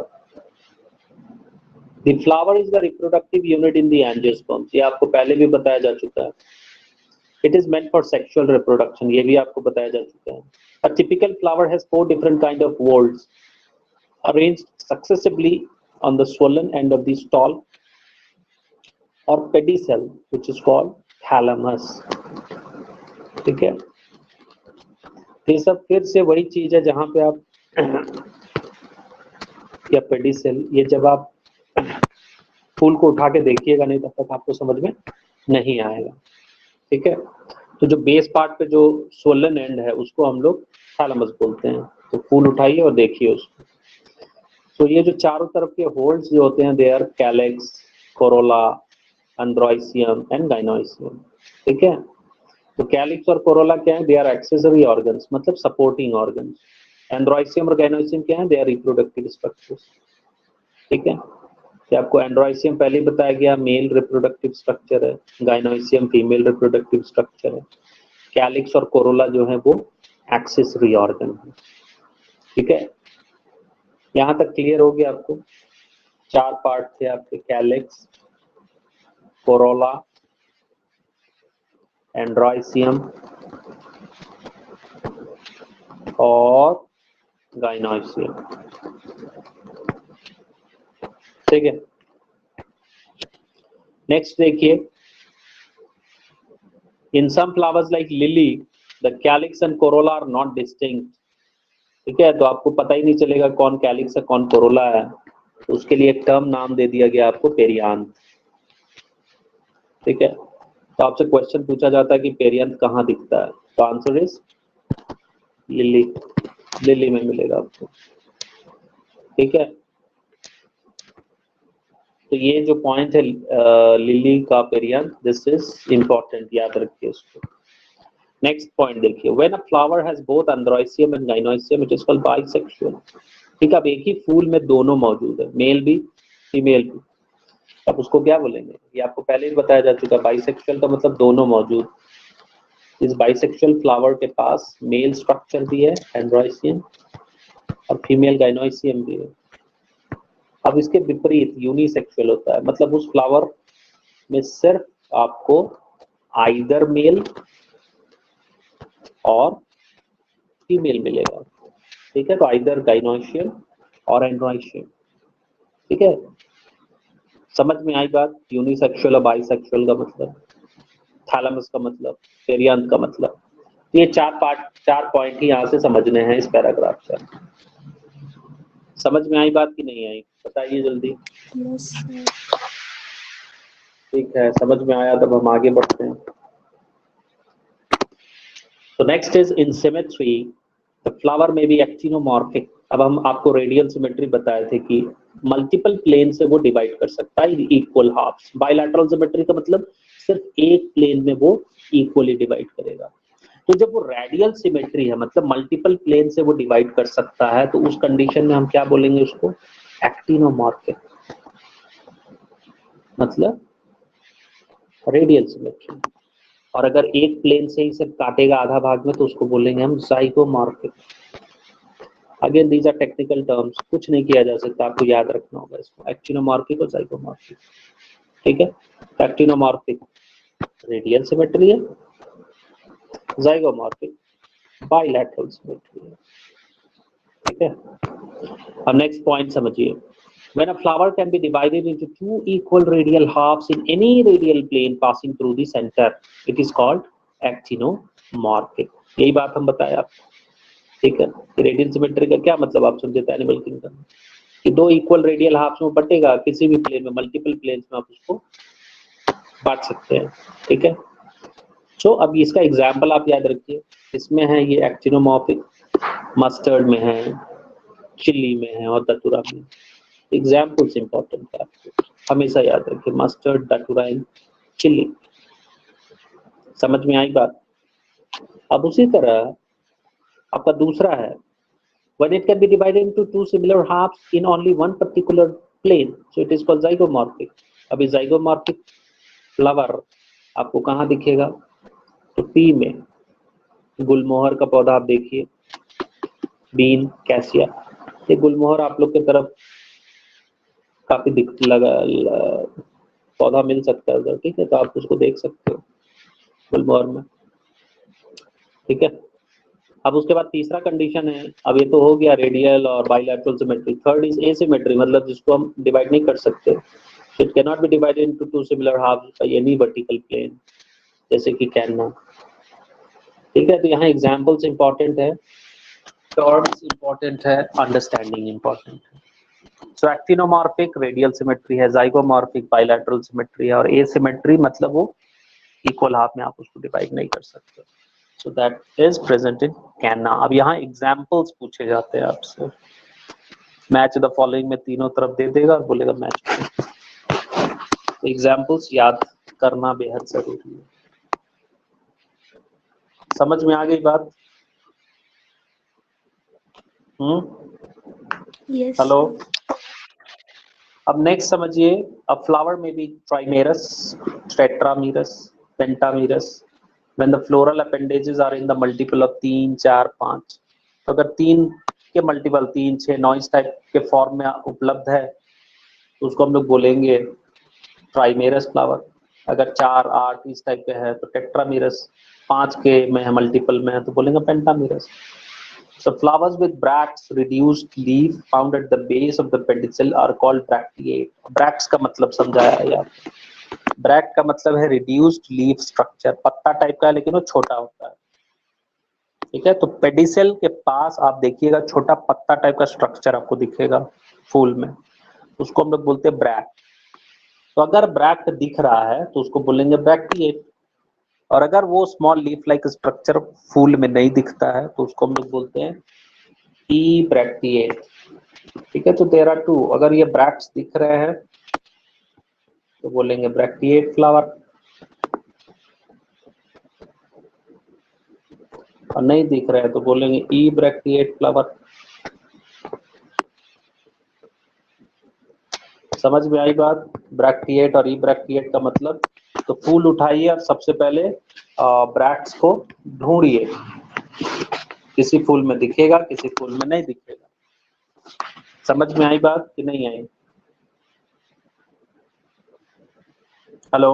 The flower is the reproductive unit in the angiosperms. ये आपको पहले भी बताया जा चुका है। It is meant for sexual reproduction, ये भी आपको बताया जा चुका है। A typical flower has 4 different kind of whorls arranged successively on the swollen end of the stalk or pedicel, which is called thalamus. ठीक है, ये सब फिर से वही चीज है जहां पे आप या पेडिसेल, ये जब आप फूल को उठा के देखिएगा नहीं तब तक आपको समझ में नहीं आएगा। ठीक है, तो जो बेस पार्ट पे जो स्वोलन एंड है उसको हम लोग थैलेमस बोलते हैं। तो फूल उठाइए और देखिए उसको। तो ये जो चारों तरफ के होल्स जो होते हैं, they are calyx, corolla, androecium and gynoecium. ठीक है, तो कैलिक्स और कोरोला क्या है? दे आर एक्सेसरी ऑर्गन्स, मतलब सपोर्टिंग ऑर्गन्स। एंड्रोइसियम और गाइनोइसियम क्या है? They are reproductive structures. ठीक है, कि आपको एंड्रोइसियम पहले ही बताया गया मेल रिप्रोडक्टिव स्ट्रक्चर है, गाइनोइसियम फीमेल रिप्रोडक्टिव स्ट्रक्चर है, कैलिक्स और कोरोला जो है वो एक्सेसरी ऑर्गन है। ठीक है, यहां तक क्लियर हो गया आपको? 4 पार्ट थे आपके, कैलिक्स, कोरोला, एंड्रोइसियम और गाइनोइसियम। ठीक है, नेक्स्ट देखिए, in some flowers like lily the calyx and corolla are not distinct. ठीक है, तो आपको पता ही नहीं चलेगा कौन कैलिक्स है कौन कोरोला है, तो उसके लिए एक टर्म नाम दे दिया गया आपको, पेरियांथ। ठीक है, तो आपसे क्वेश्चन पूछा जाता है कि पेरियांथ कहाँ दिखता है, तो आंसर इज लिली, लिली में मिलेगा आपको। ठीक है, तो ये जो पॉइंट है लिली का पेरियांथ, दिस इज इंपॉर्टेंट, याद रखिए उसको। नेक्स्ट पॉइंट देखिए, when a flower has both androecium and gynoecium it is called bisexual. ठीक है, अब एक ही फूल में दोनों मौजूद है, मेल भी फीमेल भी, अब उसको क्या बोलेंगे? ये आपको पहले ही बताया जा चुका है। बाइसेक्सुअल का मतलब दोनों मौजूद। इस बाइसेक्सुअल फ्लावर के पास मेल स्ट्रक्चर भी है एंड्रोइसियम और फीमेल गाइनोइसियम भी है। अब इसके विपरीत यूनिसेक्सुअल होता है, मतलब उस फ्लावर में सिर्फ आपको आइदर मेल और फीमेल मिलेगा। ठीक है, तो आइदर गाइनोइसियम और एंड्रोइसियम। ठीक है, समझ में आई बात? यूनिसेक्सुअल और बाइसेक्सुअल का मतलब, थैलेमस का मतलब, पेरियांथ का मतलब। ये 4 पॉइंट ही यहाँ से समझने हैं इस पैराग्राफ से। समझ में आई बात कि नहीं आई? बताइए जल्दी। Yes, sir. ठीक है, समझ में आया, तब हम आगे बढ़ते हैं। तो next is in symmetry the flower may be actinomorphic. अब हम आपको रेडियल सिमेट्री बताए थे कि मल्टीपल प्लेन से वो डिवाइड कर सकता है इक्वल हाफ्स। बायलैटरल सिमेट्री का मतलब सिर्फ एक प्लेन में वो इक्वली डिवाइड करेगा। तो जब वो रेडियल सिमेट्री है, मतलब मल्टीपल प्लेन से वो डिवाइड कर सकता है, तो उस कंडीशन में हम क्या बोलेंगे उसको? एक्टिनोमॉर्फिक, मतलब रेडियल सिमेट्री। और अगर एक प्लेन से ही सिर्फ काटेगा आधा भाग में, तो उसको बोलेंगे हम zygomorphic. Again these are technical terms, कुछ नहीं किया जा सकता, आपको याद रखना होगा इसको, एक्टिनोमॉर्फिक और ज़ाइगोमॉर्फिक। ठीक है, एक्टिनोमॉर्फिक रेडियल सिमेट्री है, ज़ाइगोमॉर्फिक बाइलैटरल सिमेट्री है। ठीक है, अब नेक्स्ट पॉइंट समझिए। When a flower can be divided into 2 equal radial halves in any radial plane passing through the center, it is called actinomorphic। यही बात हम बताया आपको। ठीक है, रेडियल सिमेट्री का क्या मतलब आप समझे? एनिमल किंगडम कि 2 इक्वल रेडियल हाफ्स में बटेगा, किसी भी प्लेन में, मल्टीपल प्लेन्स में आप उसको बांट सकते हैं। ठीक है, सो अब इसका एग्जाम्पल आप याद रखिए। इसमें है ये एक्टिनोमॉर्फिक, मस्टर्ड में है, चिल्ली में है और दतुरा में। एग्जाम्पल्स इंपॉर्टेंट है, आपको हमेशा याद रखिए, मस्टर्ड, दतुरा एंड चिल्ली। समझ में आई बात? अब उसी तरह आपका दूसरा है, when it can be divided into two similar halves in only one particular plane, so it is called zygomorphic. अभी zygomorphic फ्लावर आपको कहाँ दिखेगा? तो टी में गुलमोहर का पौधा आप देखिए, बीन, कैसिया, ये गुलमोहर आप लोग की तरफ काफी दिख लगा पौधा मिल सकता है उधर, ठीक है, तो आप उसको देख सकते हो गुलमोहर में, ठीक है। अब उसके बाद तीसरा कंडीशन है, अब ये तो हो गया रेडियल और bilateral symmetry. Third is asymmetry, मतलब जिसको हम डिवाइड नहीं कर सकते, it can not be divided into two similar halves by any vertical plane, जैसे कि कैन, ठीक है। तो यहाँ एग्जांपल्स इंपॉर्टेंट है, टर्म्स इंपॉर्टेंट है, अंडरस्टैंडिंग इंपॉर्टेंट है। सो एक्टिनोमॉर्फिक रेडियल सिमेट्री है, जाइगोमॉर्फिक बाइलैटरल सिमेट्री है, और एसिमेट्री मतलब वो इक्वल हाफ में आप उसको डिवाइड नहीं कर सकते। So that is present in canna. अब यहाँ एग्जांपल्स पूछे जाते हैं आपसे, मैच द फॉलोइंग में तीनों तरफ दे देगा और बोलेगा मैच। तो एग्जांपल्स याद करना बेहद जरूरी है। समझ में आ गई बात? Yes. हेलो। sir. अब नेक्स्ट समझिए, अब फ्लावर में भी trimerous, tetramerous, pentamerous, when the floral appendages are in the multiple of 3, 4, 5। तो अगर 3 के मल्टीपल 3, 6, 9 इस टाइप के फॉर्म में उपलब्ध है तो उसको हम लोग बोलेंगे ट्राइमेरस फ्लावर। अगर 4, 8 इस टाइप के है तो टेट्रामेरस, 5 के में है मल्टीपल में है तो बोलेंगे pentamerous. So flowers with bracts, reduced leaf found at the base of the pedicel are called bracteate. Bracts का मतलब समझाया है यार। ब्रैक्ट का मतलब है रिड्यूस्ड लीफ स्ट्रक्चर, पत्ता टाइप का है लेकिन वो छोटा होता है, ठीक है। तो पेडिसेल के पास आप देखिएगा छोटा पत्ता टाइप का स्ट्रक्चर आपको दिखेगा फूल में, उसको हम लोग बोलते हैं ब्रैक्ट। तो अगर ब्रैक्ट दिख रहा है तो उसको बोलेंगे ब्रैक्टिएट, और अगर वो स्मॉल लीफ लाइक स्ट्रक्चर फूल में नहीं दिखता है तो उसको हम लोग बोलते हैं ई ब्रैक्टिएट, ठीक है। तो देयर आर टू, अगर ये ब्रैक्ट्स दिख रहे हैं तो बोलेंगे ब्रैक्टिएट फ्लावर, और नहीं दिख रहे हैं तो बोलेंगे ई ब्रैक्टिएट फ्लावर। समझ में आई बात? ब्रैक्टिएट और ई ब्रैक्टिएट का मतलब, तो फूल उठाइए और सबसे पहले ब्रैक्ट्स को ढूंढिए, किसी फूल में दिखेगा किसी फूल में नहीं दिखेगा। समझ में आई बात कि नहीं आई? हेलो।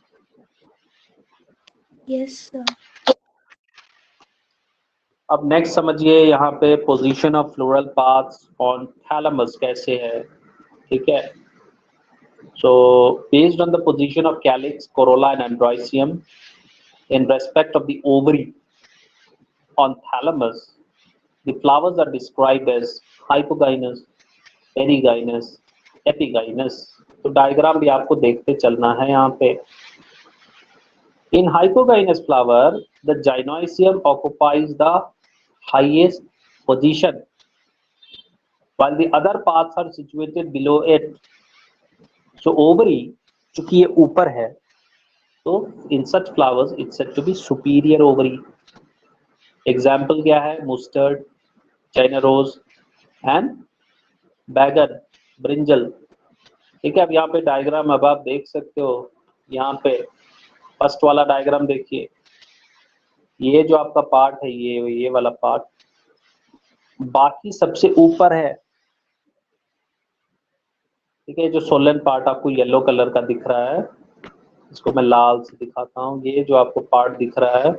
Yes, sir. अब नेक्स्ट समझिए यहाँ पे position of floral parts on thalamus कैसे है, ठीक है। So based on the position of calyx, corolla and androecium in respect of the ovary on thalamus, the flowers are described as hypogynous, perigynous, epigynous। तो डायग्राम भी आपको देखते चलना है यहाँ पे। In hypogynous flower, the gynoecium occupies the highest position, while the other parts are situated below it. So ovary चूंकि ये ऊपर है, तो in such flowers it's said to be superior ovary. Example क्या है? मुस्टर्ड, चाइना रोज एंड बैगन, ब्रिंजल, ठीक है। अब यहाँ पे डायग्राम अब आप देख सकते हो, यहाँ पे फर्स्ट वाला डायग्राम देखिए, ये जो आपका पार्ट है ये वाला पार्ट बाकी सबसे ऊपर है, ठीक है। जो सोलन पार्ट आपको येलो कलर का दिख रहा है, इसको मैं लाल से दिखाता हूँ, ये जो आपको पार्ट दिख रहा है,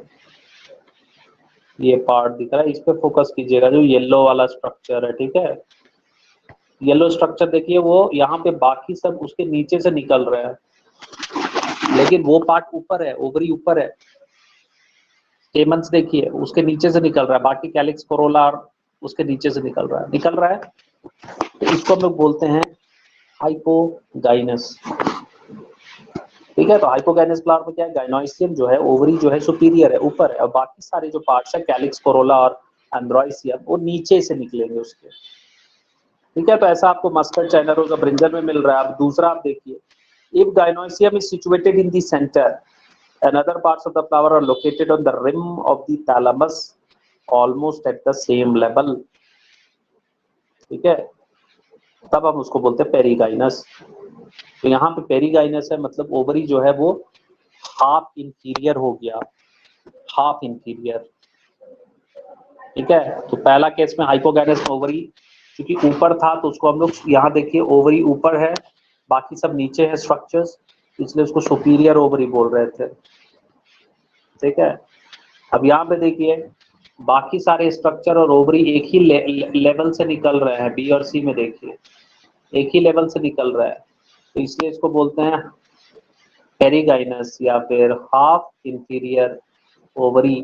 ये पार्ट दिख रहा है, इस पे फोकस कीजिएगा, जो येलो वाला स्ट्रक्चर है, ठीक है। येलो स्ट्रक्चर देखिए, वो यहाँ पे बाकी सब उसके नीचे से निकल रहे हैं, लेकिन वो पार्ट ऊपर है, ओवरी ऊपर है। स्टेमन्स देखिए उसके नीचे से निकल रहा है, बाकी कैलिक्स, कोरोला उसके नीचे से निकल रहा है। तो इसको हम लोग बोलते हैं हाइपोगाइनस, ठीक है। तो हाइपोगाइनस फ्लावर में क्या है? गाइनोइसियम जो है, ओवरी जो है सुपीरियर है, ऊपर है, और बाकी सारे जो पार्ट्स है कैलिक्स, कोरोला और एंड्रोइसियम वो नीचे से निकलेंगे उसके, ठीक है। तो ऐसा आपको मस्टर्ड, चाइना रोज और ब्रिंजल में मिल रहा है। अब दूसरा आप देखिए, if gynoecium is situated in the centre, and other parts of the flower are located on the rim of the thalamus almost at the same level. ठीक है, तब हम उसको बोलते हैं पेरिगाइनस। तो यहाँ पे पेरिगाइनस है, मतलब ओवरी जो है वो हाफ इंफीरियर हो गया, हाफ इंफीरियर। ठीक है, तो पहला केस में हाइपोगाइनस में ओवरी क्योंकि ऊपर था तो उसको हम लोग यहाँ देखिए ओवरी ऊपर है, बाकी सब नीचे है स्ट्रक्चर्स, इसलिए उसको सुपीरियर ओवरी बोल रहे थे। ठीक है, अब यहाँ पे देखिए बाकी सारे स्ट्रक्चर और ओवरी एक ही लेवल से निकल रहे हैं, बी और सी में देखिए एक ही लेवल से निकल रहा है, तो इसलिए इसको बोलते हैं पेरिगाइनस या फिर half inferior ovary.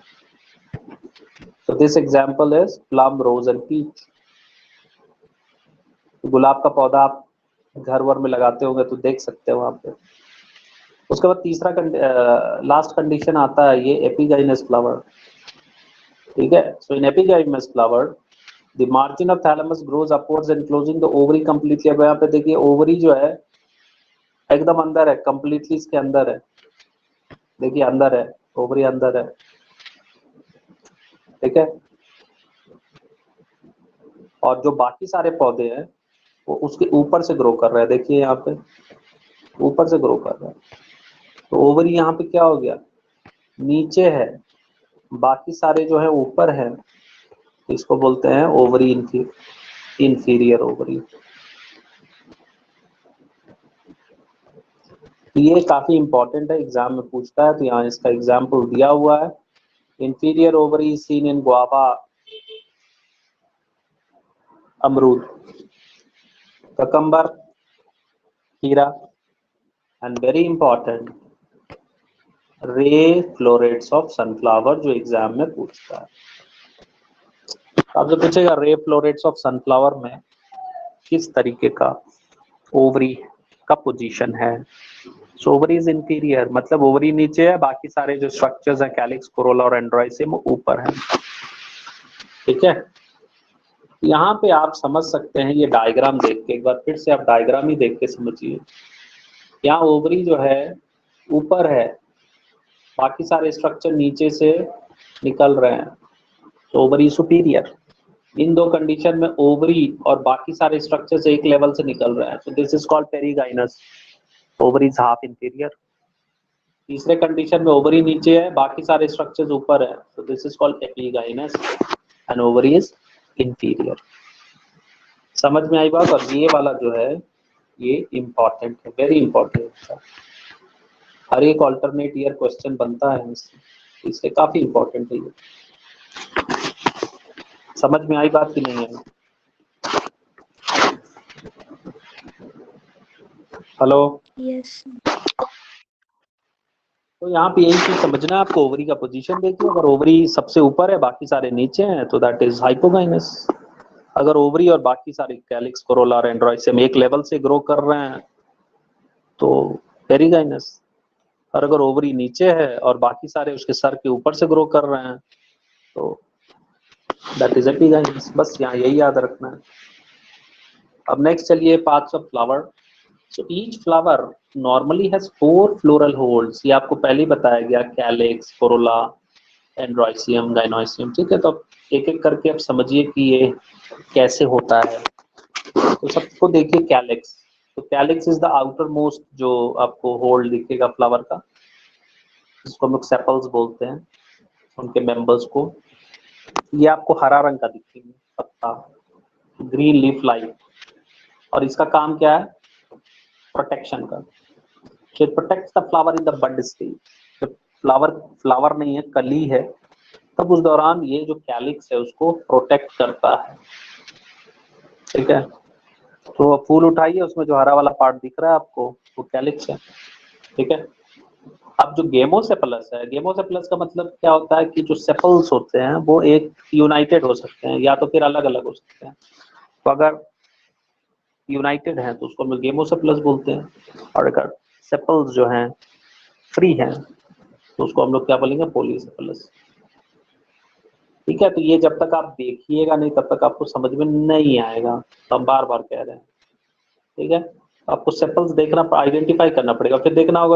So this example is plum, rose and peach. गुलाब का पौधा आप घर वर में लगाते होंगे तो देख सकते हो वहां पे। उसके बाद तीसरा लास्ट कंडीशन आता है ये एपिगाइनस फ्लावर। ठीक है, so in epigynous flower the margin of thalamus grows upwards enclosing the ovary completely. अब यहाँ पे देखिए ओवरी जो है एकदम अंदर है, कंप्लीटली इसके अंदर है, देखिए अंदर है, ओवरी अंदर है। ठीक है, और जो बाकी सारे पौधे हैं वो उसके ऊपर से ग्रो कर रहा है, देखिए यहाँ पे ऊपर से ग्रो कर रहा है। तो ओवरी यहाँ पे क्या हो गया, नीचे है, बाकी सारे जो है ऊपर है, इसको बोलते हैं ओवरी इंफीरियर ओवरी। ये काफी इंपॉर्टेंट है, एग्जाम में पूछता है, तो यहाँ इसका एग्जाम्पल दिया हुआ है। Inferior ovary seen in guava, अमरूद, ककम्बर, खीरा, and very important ray florets of sunflower, जो एग्जाम में पूछता है। आपसे पूछेगा रे फ्लोरेट्स ऑफ सनफ्लावर में किस तरीके का ओवरी का पोजीशन है। सो ओवरी इज इंफीरियर, मतलब ओवरी नीचे है, बाकी सारे जो स्ट्रक्चर्स हैं कैलिक्स, कोरोला और एंड्रोइसियम ऊपर है। ठीक है, यहाँ पे आप समझ सकते हैं ये डायग्राम देख के, एक बार फिर से आप डायग्राम ही देख के समझिए। यहाँ ओवरी जो है ऊपर है, बाकी सारे स्ट्रक्चर नीचे से निकल रहे हैं, तो ओवरी सुपीरियर। इन दो कंडीशन में ओवरी और बाकी सारे स्ट्रक्चर एक लेवल से निकल रहे हैं, तो this is called perigynous, ovary is half inferior. तीसरे कंडीशन में ओवरी नीचे है, बाकी सारे स्ट्रक्चर्स ऊपर है, तो this is called epigynous and ovary is inferior. समझ में आई बात? और ये वाला जो है ये इंपॉर्टेंट है, वेरी इंपॉर्टेंट है, हर एक ऑल्टरनेट ईयर क्वेश्चन बनता है इससे, इसलिए काफी इंपॉर्टेंट है ये। समझ में आई बात कि नहीं है? हेलो? यस। तो यहाँ पे यही चीज समझना है आपको, ओवरी का पोजीशन देखिए, अगर ओवरी सबसे ऊपर है बाकी सारे नीचे हैं तो दैट इज हाइपोगाइनस। अगर ओवरी और बाकी सारे कैलिक्स, कोरोला और एंड्रोइसियम एक लेवल से ग्रो कर रहे हैं तो पेरिगाइनस। और अगर ओवरी नीचे है और बाकी सारे उसके सर के ऊपर से ग्रो कर रहे हैं तो दैट इज एपिगाइनस। बस यहाँ यही याद रखना है। अब नेक्स्ट चलिए parts of flower. So each flower normally has 4 floral whorls, ये आपको पहले ही बताया गया, कैलिक्स, कोरोला, एंड्रोइसियम, गाइनोइसियम। ठीक है, तो अब एक एक करके अब समझिए कि ये कैसे होता है। तो सबको देखिए कैलिक्स, तो calyx is the outermost जो आपको होल्ड दिखेगा फ्लावर का, जिसको हम लोग सेपल्स बोलते हैं, उनके मेंबर्स को। ये आपको हरा रंग का दिखेंगे पत्ता, ग्रीन लीफ लाइट, और इसका काम क्या है, प्रोटेक्शन का। So it protects the flower in the bud stage. जब फ्लावर नहीं है, कली है, तब उस दौरान ये जो कैलिक्स है उसको प्रोटेक्ट करता है। ठीक है, तो फूल उठाइए, उसमें जो हरा वाला पार्ट दिख रहा है आपको वो कैलिक्स है। ठीक है, अब जो गेमोसेपलस है, गेमोसेपलस का मतलब क्या होता है कि जो सेपल्स होते हैं वो एक यूनाइटेड हो सकते हैं या तो फिर अलग अलग हो सकते हैं। तो अगर यूनाइटेड है तो उसको हम गेमोसेपलस बोलते हैं, और अगर सेपल्स जो हैं फ्री हैं तो उसको हम लोग क्या बोलेंगे, पॉलीसेपलस। ठीक है, तो ये जब तक आप देखिएगा नहीं तब तक आपको समझ में नहीं आएगा, तो हम बार बार कह रहे हैं। ठीक है, आपको सेपल्स देखना, आइडेंटिफाई करना पड़ेगा, फिर देखना होगा कि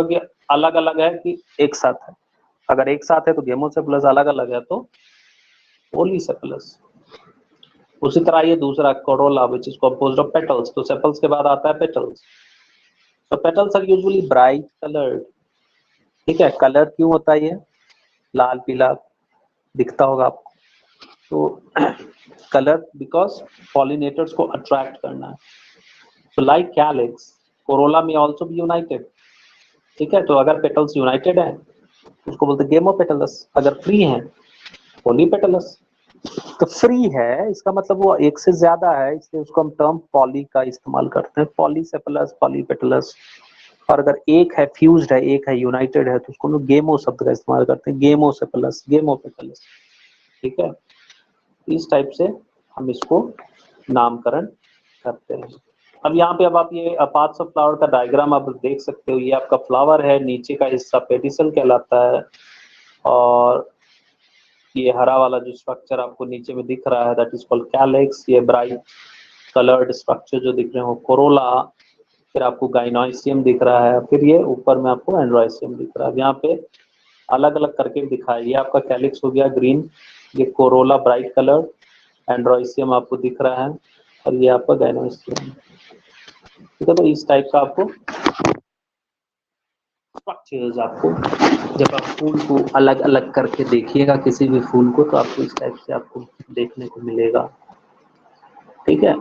अलग अलग है कि एक साथ है? अगर एक साथ है तो गेमोसेफलस, अलग अलग है तो पॉलीसेफलस। उसी तरह ये दूसरा corolla which is composed of petals, तो सेपल्स के बाद आता है पेटल्स। तो petals are usually bright coloured. ठीक है, कलर क्यों होता है? ये लाल पीला दिखता होगा आपको, तो कलर बिकॉज पॉलिनेटर्स को अट्रैक्ट करना है। तो लाइक कैलिक्स, कोरोला में ऑल्सो बी यूनाइटेड। ठीक है, तो अगर पेटल्स यूनाइटेड है उसको बोलते हैं गेमोपेटलस, अगर फ्री है पॉलीपेटलस। तो फ्री है इसका मतलब वो एक से ज्यादा है, इसलिए उसको हम टर्म पॉली का इस्तेमाल करते हैं, पॉलीसेफलस, पॉलीपेटलस। और अगर एक है फ्यूज्ड है, एक है यूनाइटेड है, तो उसको हम गेमो शब्द का इस्तेमाल करते हैं, गेमोसेफलस, गेमोपेटलस। ठीक है, इस टाइप से हम इसको नामकरण करते हैं। अब यहाँ पे अब आप ये पार्ट्स ऑफ फ्लावर का डायग्राम आप देख सकते हो। ये आपका फ्लावर है, नीचे का हिस्सा पेडिसल कहलाता है, और ये हरा वाला जो स्ट्रक्चर आपको नीचे में दिख रहा है दैट इज कॉल्ड कैलिक्स। ये ब्राइट कलर्ड स्ट्रक्चर जो दिख रहे हो कोरोला, फिर आपको गाइनोइसियम दिख रहा है, फिर ये ऊपर में आपको एंड्रोइसियम दिख रहा है। यहाँ पे अलग अलग करके दिखाया, ये आपका कैलिक्स हो गया ग्रीन, ये कोरोला ब्राइट कलर, एंड्रोइसियम आपको दिख रहा है, और ये आपका गाइनोइसियम। ठीक है, तो इस टाइप का आपको स्ट्रक्चर्स, आपको जब आप फूल को अलग अलग करके देखिएगा किसी भी फूल को, तो आपको इस टाइप से आपको देखने को मिलेगा। ठीक है,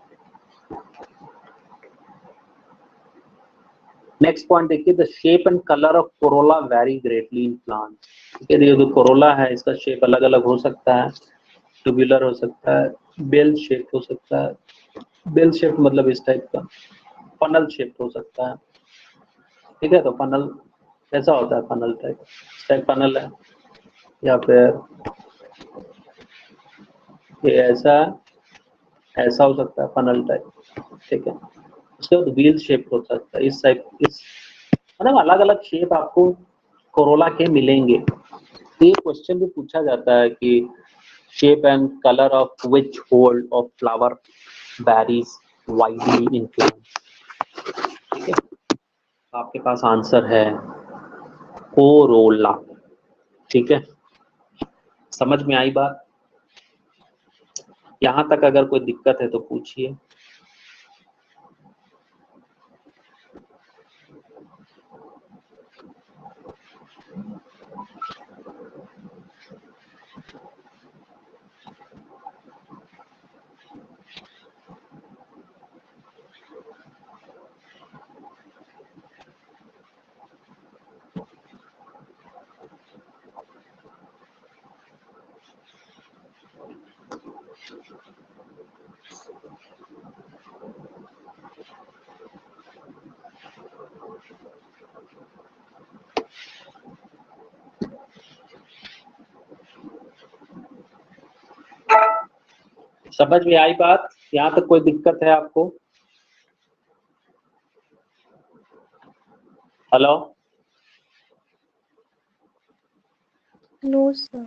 नेक्स्ट पॉइंट देखिए, the shape and colour of corolla vary greatly in plant. ठीक है, ये जो कोरोला है इसका शेप अलग अलग हो सकता है, ट्यूबुलर हो सकता है, बेल शेप हो सकता है, बेल शेप मतलब इस टाइप का, फनल शेप हो सकता है। ठीक है, तो फनल कैसा होता है? फनल टाइप, इस टाइप फनल है, या फिर ये ऐसा ऐसा हो सकता है फनल टाइप। ठीक है, उसके बाद व्हील शेप हो सकता है, इस टाइप, इस मतलब अलग अलग शेप आपको कोरोला के मिलेंगे। तो ये क्वेश्चन भी पूछा जाता है कि shape and colour of which whorl of flower varies widely in plant. ठीक है, आपके पास आंसर है कोरोला। ठीक है, समझ में आई बात? यहां तक अगर कोई दिक्कत है तो पूछिए। समझ में आई बात? यहाँ तक कोई दिक्कत है आपको? हेलो? No, sir.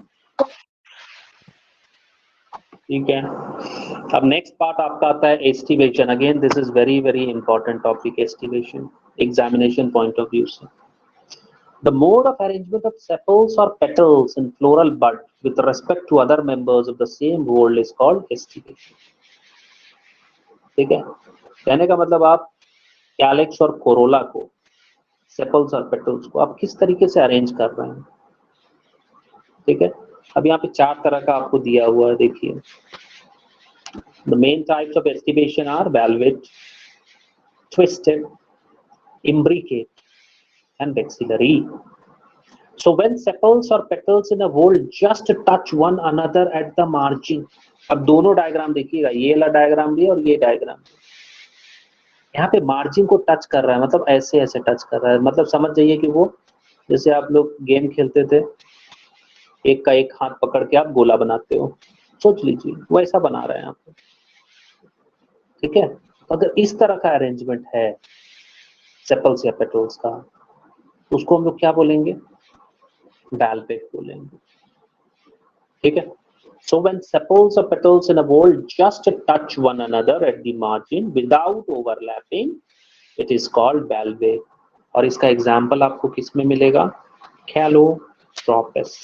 ठीक है, अब नेक्स्ट पार्ट आपका आता है aestivation. Again this is very very important topic, aestivation examination point of view से। The mode of arrangement of sepals or petals in floral bud with respect to other members of the same whorl is called estivation. ठीक है, कहने का मतलब आप कैलिक्स और कोरोला को, सेपल्स और पेटल्स को आप किस तरीके से अरेंज कर रहे हैं। ठीक है, अब यहाँ पे चार तरह का आपको दिया हुआ है, देखिए। The main types of estivation are valvate, twisted, imbricate, and vexillary. So when sepals or petals in a whorl just touch one another at the margin, अब दोनों डायग्राम देखिएगा, ये वाला डायग्राम भी और ये डायग्राम। यहाँ पे मार्जिन को टच कर रहा है, मतलब ऐसे ऐसे टच कर रहा है, मतलब समझ जाइए कि वो जैसे आप लोग गेम खेलते थे, एक का एक हाथ पकड़ के आप गोला बनाते हो, सोच लीजिए वैसा बना रहे हैं आप। ठीक है, अगर इस तरह का अरेंजमेंट है सेपल्स या पेटल्स का, उसको हम लोग क्या बोलेंगे? वैल्वेट बोलेंगे। ठीक है, so when sepals or petals in a whorl just touch one another at the margin without overlapping, it is called valve, और इसका एग्जाम्पल आपको किस में मिलेगा? कैलोट्रोपस।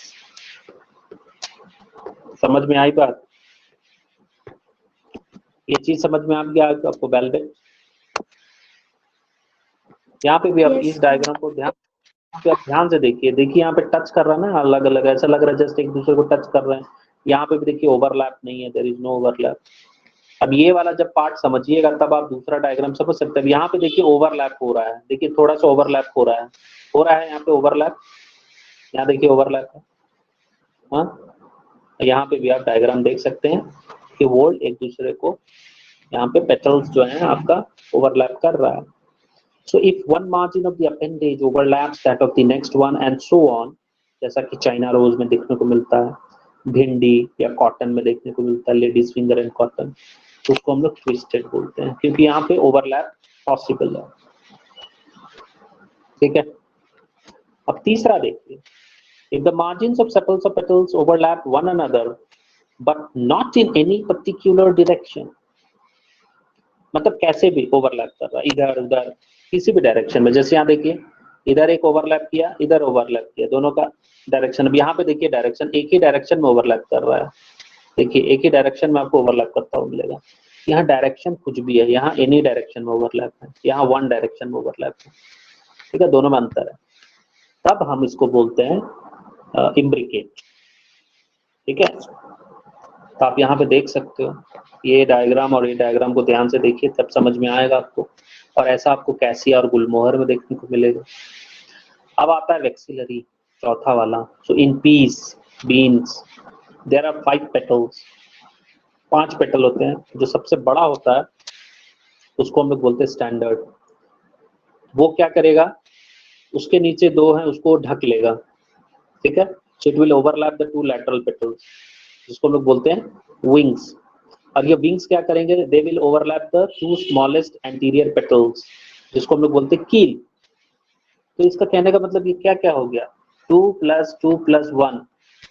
समझ में आई बात? ये चीज समझ में आ गया आपको? वेलवेट यहाँ पे भी आप Yes, इस sir. डायग्राम को ध्यान से देखिए। देखिए यहाँ पे टच कर रहा है ना, अलग अलग, ऐसा लग रहा है जस्ट एक दूसरे को टच कर रहे हैं। यहाँ पे भी देखिए ओवरलैप नहीं है, देयर इज नो ओवरलैप। अब ये वाला जब पार्ट समझिएगा तब आप दूसरा डायग्राम समझ सकते हैं। यहाँ पे देखिए ओवरलैप हो रहा है, देखिए थोड़ा सा ओवरलैप हो रहा है यहाँ पे ओवरलैप, यहाँ देखिए ओवरलैप है। हाँ, यहाँ पे भी आप डायग्राम देख सकते हैं कि वोल्ट एक दूसरे को, यहाँ पे पेटल्स जो है आपका ओवरलैप कर रहा है। So if one margin of the appendage overlaps that of the next one and so on, जैसा कि चाइना रोज में देखने को मिलता है, भिंडी या कॉटन में देखने को मिलता है, लेडीज फिंगर एंड कॉटन, तो उसको हम लोग ट्विस्टेड बोलते हैं, क्योंकि यहाँ पे ओवरलैप पॉसिबल है। ठीक है, अब तीसरा देखिए, if the margins of sepals of petals overlap one another but not in any particular direction, मतलब कैसे भी ओवरलैप कर रहा है, इधर उधर किसी भी डायरेक्शन में। जैसे यहाँ देखिए, इधर एक ओवरलैप किया, इधर ओवरलैप किया, दोनों का डायरेक्शन। अब यहाँ पे देखिए डायरेक्शन एक ही डायरेक्शन में ओवरलैप कर रहा है। देखिए एक ही डायरेक्शन में आपको ओवरलैप करता हुआ मिलेगा। यहाँ डायरेक्शन कुछ भी है, यहाँ एनी डायरेक्शन में ओवरलैप है, यहाँ वन डायरेक्शन में ओवरलैप है। ठीक है, दोनों में अंतर है। तब हम इसको बोलते हैं इम्ब्रिकेट। ठीक है, तो आप यहाँ पे देख सकते हो, ये डायग्राम और ये डायग्राम को ध्यान से देखिए, तब समझ में आएगा आपको। और ऐसा आपको कैसिया और गुलमोहर में देखने को मिलेगा। अब आता है वेक्सिलरी, चौथा वाला। So in peas, beans, there are 5 petals, 5 petal होते हैं। जो सबसे बड़ा होता है उसको हम लोग बोलते हैं स्टैंडर्ड। वो क्या करेगा, उसके नीचे 2 हैं, उसको ढक लेगा। ठीक है, so it will overlap the 2 lateral petals, जिसको हम लोग बोलते हैं विंग्स। और ये विंग्स क्या करेंगे, they will overlap the 2 smallest anterior petals, जिसको हम लोग बोलते हैं कील। तो इसका कहने का मतलब ये क्या क्या हो गया, 2 + 2 + 1।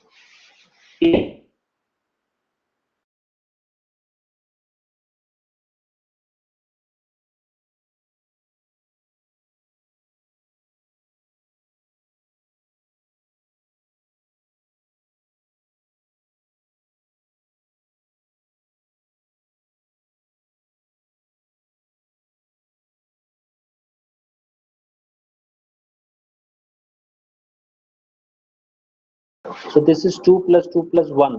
So this is 2 + 2 + 1.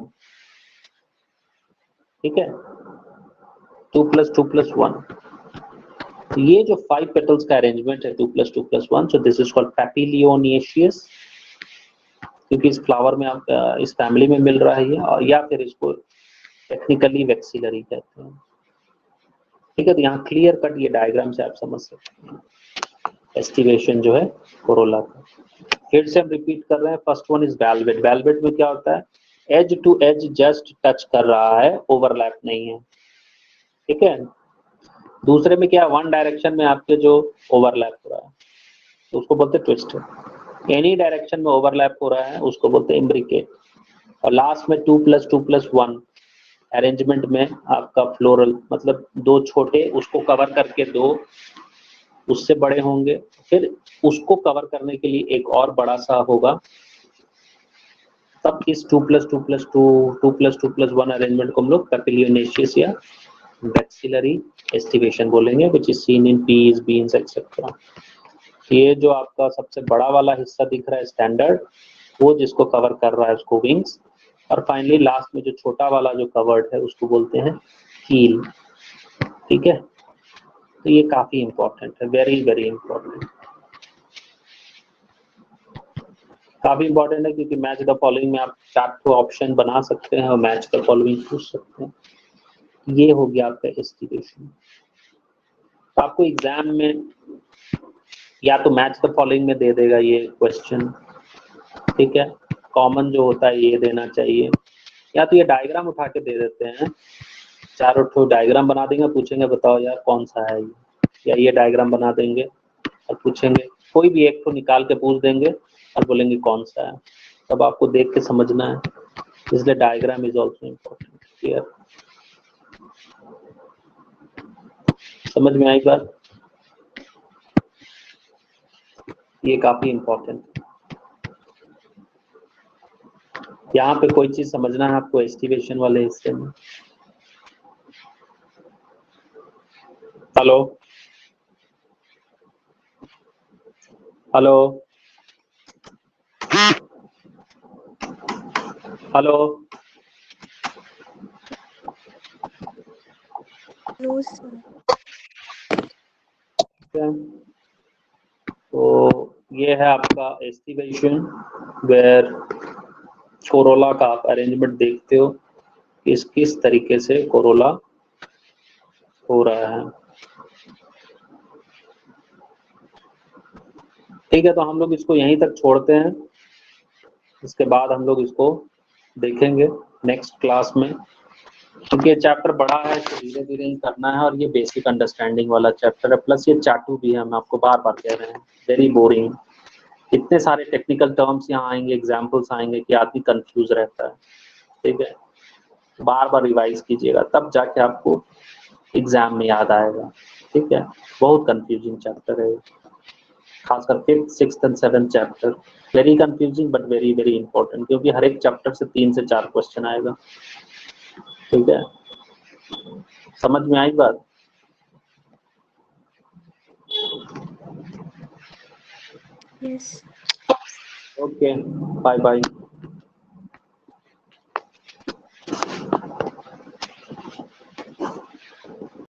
ठीक है, 2 + 2 + 1। ये जो 5 पेटल्स का अरेंजमेंट है 2 + 2 + 1, so this is called papilionaceous, क्योंकि इस फ्लावर में आप इस फैमिली में मिल रहा है ये, और या फिर इसको टेक्निकली वेक्सिलरी कहते हैं। ठीक है, तो यहाँ क्लियर कट ये डायग्राम से आप समझ सकते हैं एस्टिवेशन जो है कोरोला का। फिर से हम रिपीट कर रहे हैं। First one is valvate. Valvate में क्या होता है, edge to edge just touch कर रहा है, ओवरलैप नहीं है। ठीक है, दूसरे में क्या, वन डायरेक्शन में आपके जो ओवरलैप हो रहा है तो उसको बोलते हैं ट्विस्टेड। एनी डायरेक्शन में ओवरलैप हो रहा है उसको बोलते हैं इम्ब्रिकेट। और लास्ट में 2 + 2 + 1 अरेंजमेंट में आपका फ्लोरल, मतलब 2 छोटे उसको कवर करके 2 उससे बड़े होंगे, फिर उसको कवर करने के लिए एक और बड़ा सा होगा। तब इस 2 + 2 + 2, 2 + 2 + 1 अरेंजमेंट को हम लोग पैपिलियोनेशियस या वैक्सिलरी एस्टिवेशन बोलेंगे, which is seen in peas, beans etcetera. ये जो आपका सबसे बड़ा वाला हिस्सा दिख रहा है स्टैंडर्ड, वो जिसको कवर कर रहा है उसको विंग्स, और फाइनली लास्ट में जो छोटा वाला जो कवर्ड है उसको बोलते हैं कील। ठीक है, तो ये काफी इंपॉर्टेंट है, वेरी वेरी इंपॉर्टेंट, काफी इंपॉर्टेंट है, क्योंकि मैच द फॉलोइंग में आप 4 ऑप्शन बना सकते हैं और मैच द फॉलोइंग पूछ सकते हैं। ये हो गया आपका एस्टिमेशन। आपको एग्जाम में या तो मैच द फॉलोइंग में दे देगा ये क्वेश्चन, ठीक है, कॉमन जो होता है ये देना चाहिए, या तो ये डायग्राम उठा के दे देते हैं, 4 ठो डायग्राम बना देंगे, पूछेंगे बताओ यार कौन सा है ये, या ये डायग्राम बना देंगे और पूछेंगे, कोई भी एक को निकाल के पूछ देंगे और बोलेंगे कौन सा है। तब आपको देख के समझना है, इसलिए diagram is also important. Clear, समझ में आई बात? ये काफी इम्पोर्टेंट। यहाँ पे कोई चीज समझना है आपको एस्टिमेशन वाले हिस्से में? Hello hello hello No, sir. तो ये है आपका एस्टिमेशन वेयर कोरोला का आप अरेंजमेंट देखते हो किस तरीके से कोरोला हो रहा है। ठीक है, तो हम लोग इसको यहीं तक छोड़ते हैं, इसके बाद हम लोग इसको देखेंगे नेक्स्ट क्लास में, क्योंकि ये चैप्टर बड़ा है तो धीरे धीरे ही करना है और ये बेसिक अंडरस्टैंडिंग वाला चैप्टर है, प्लस ये चाटू भी है, हम आपको बार बार कह रहे हैं, वेरी बोरिंग। इतने सारे टेक्निकल टर्म्स यहाँ आएंगे, एग्जाम्पल्स आएंगे कि आदमी कंफ्यूज रहता है। ठीक है, बार बार रिवाइज कीजिएगा तब जाके आपको एग्जाम में याद आएगा। ठीक है, बहुत कंफ्यूजिंग चैप्टर है, खासकर 5th, 6th and 7th chapter very confusing but very very important, क्योंकि हर एक चैप्टर से 3 से 4 क्वेश्चन आएगा। ठीक है, समझ में आई बात? Yes. Okay, bye bye.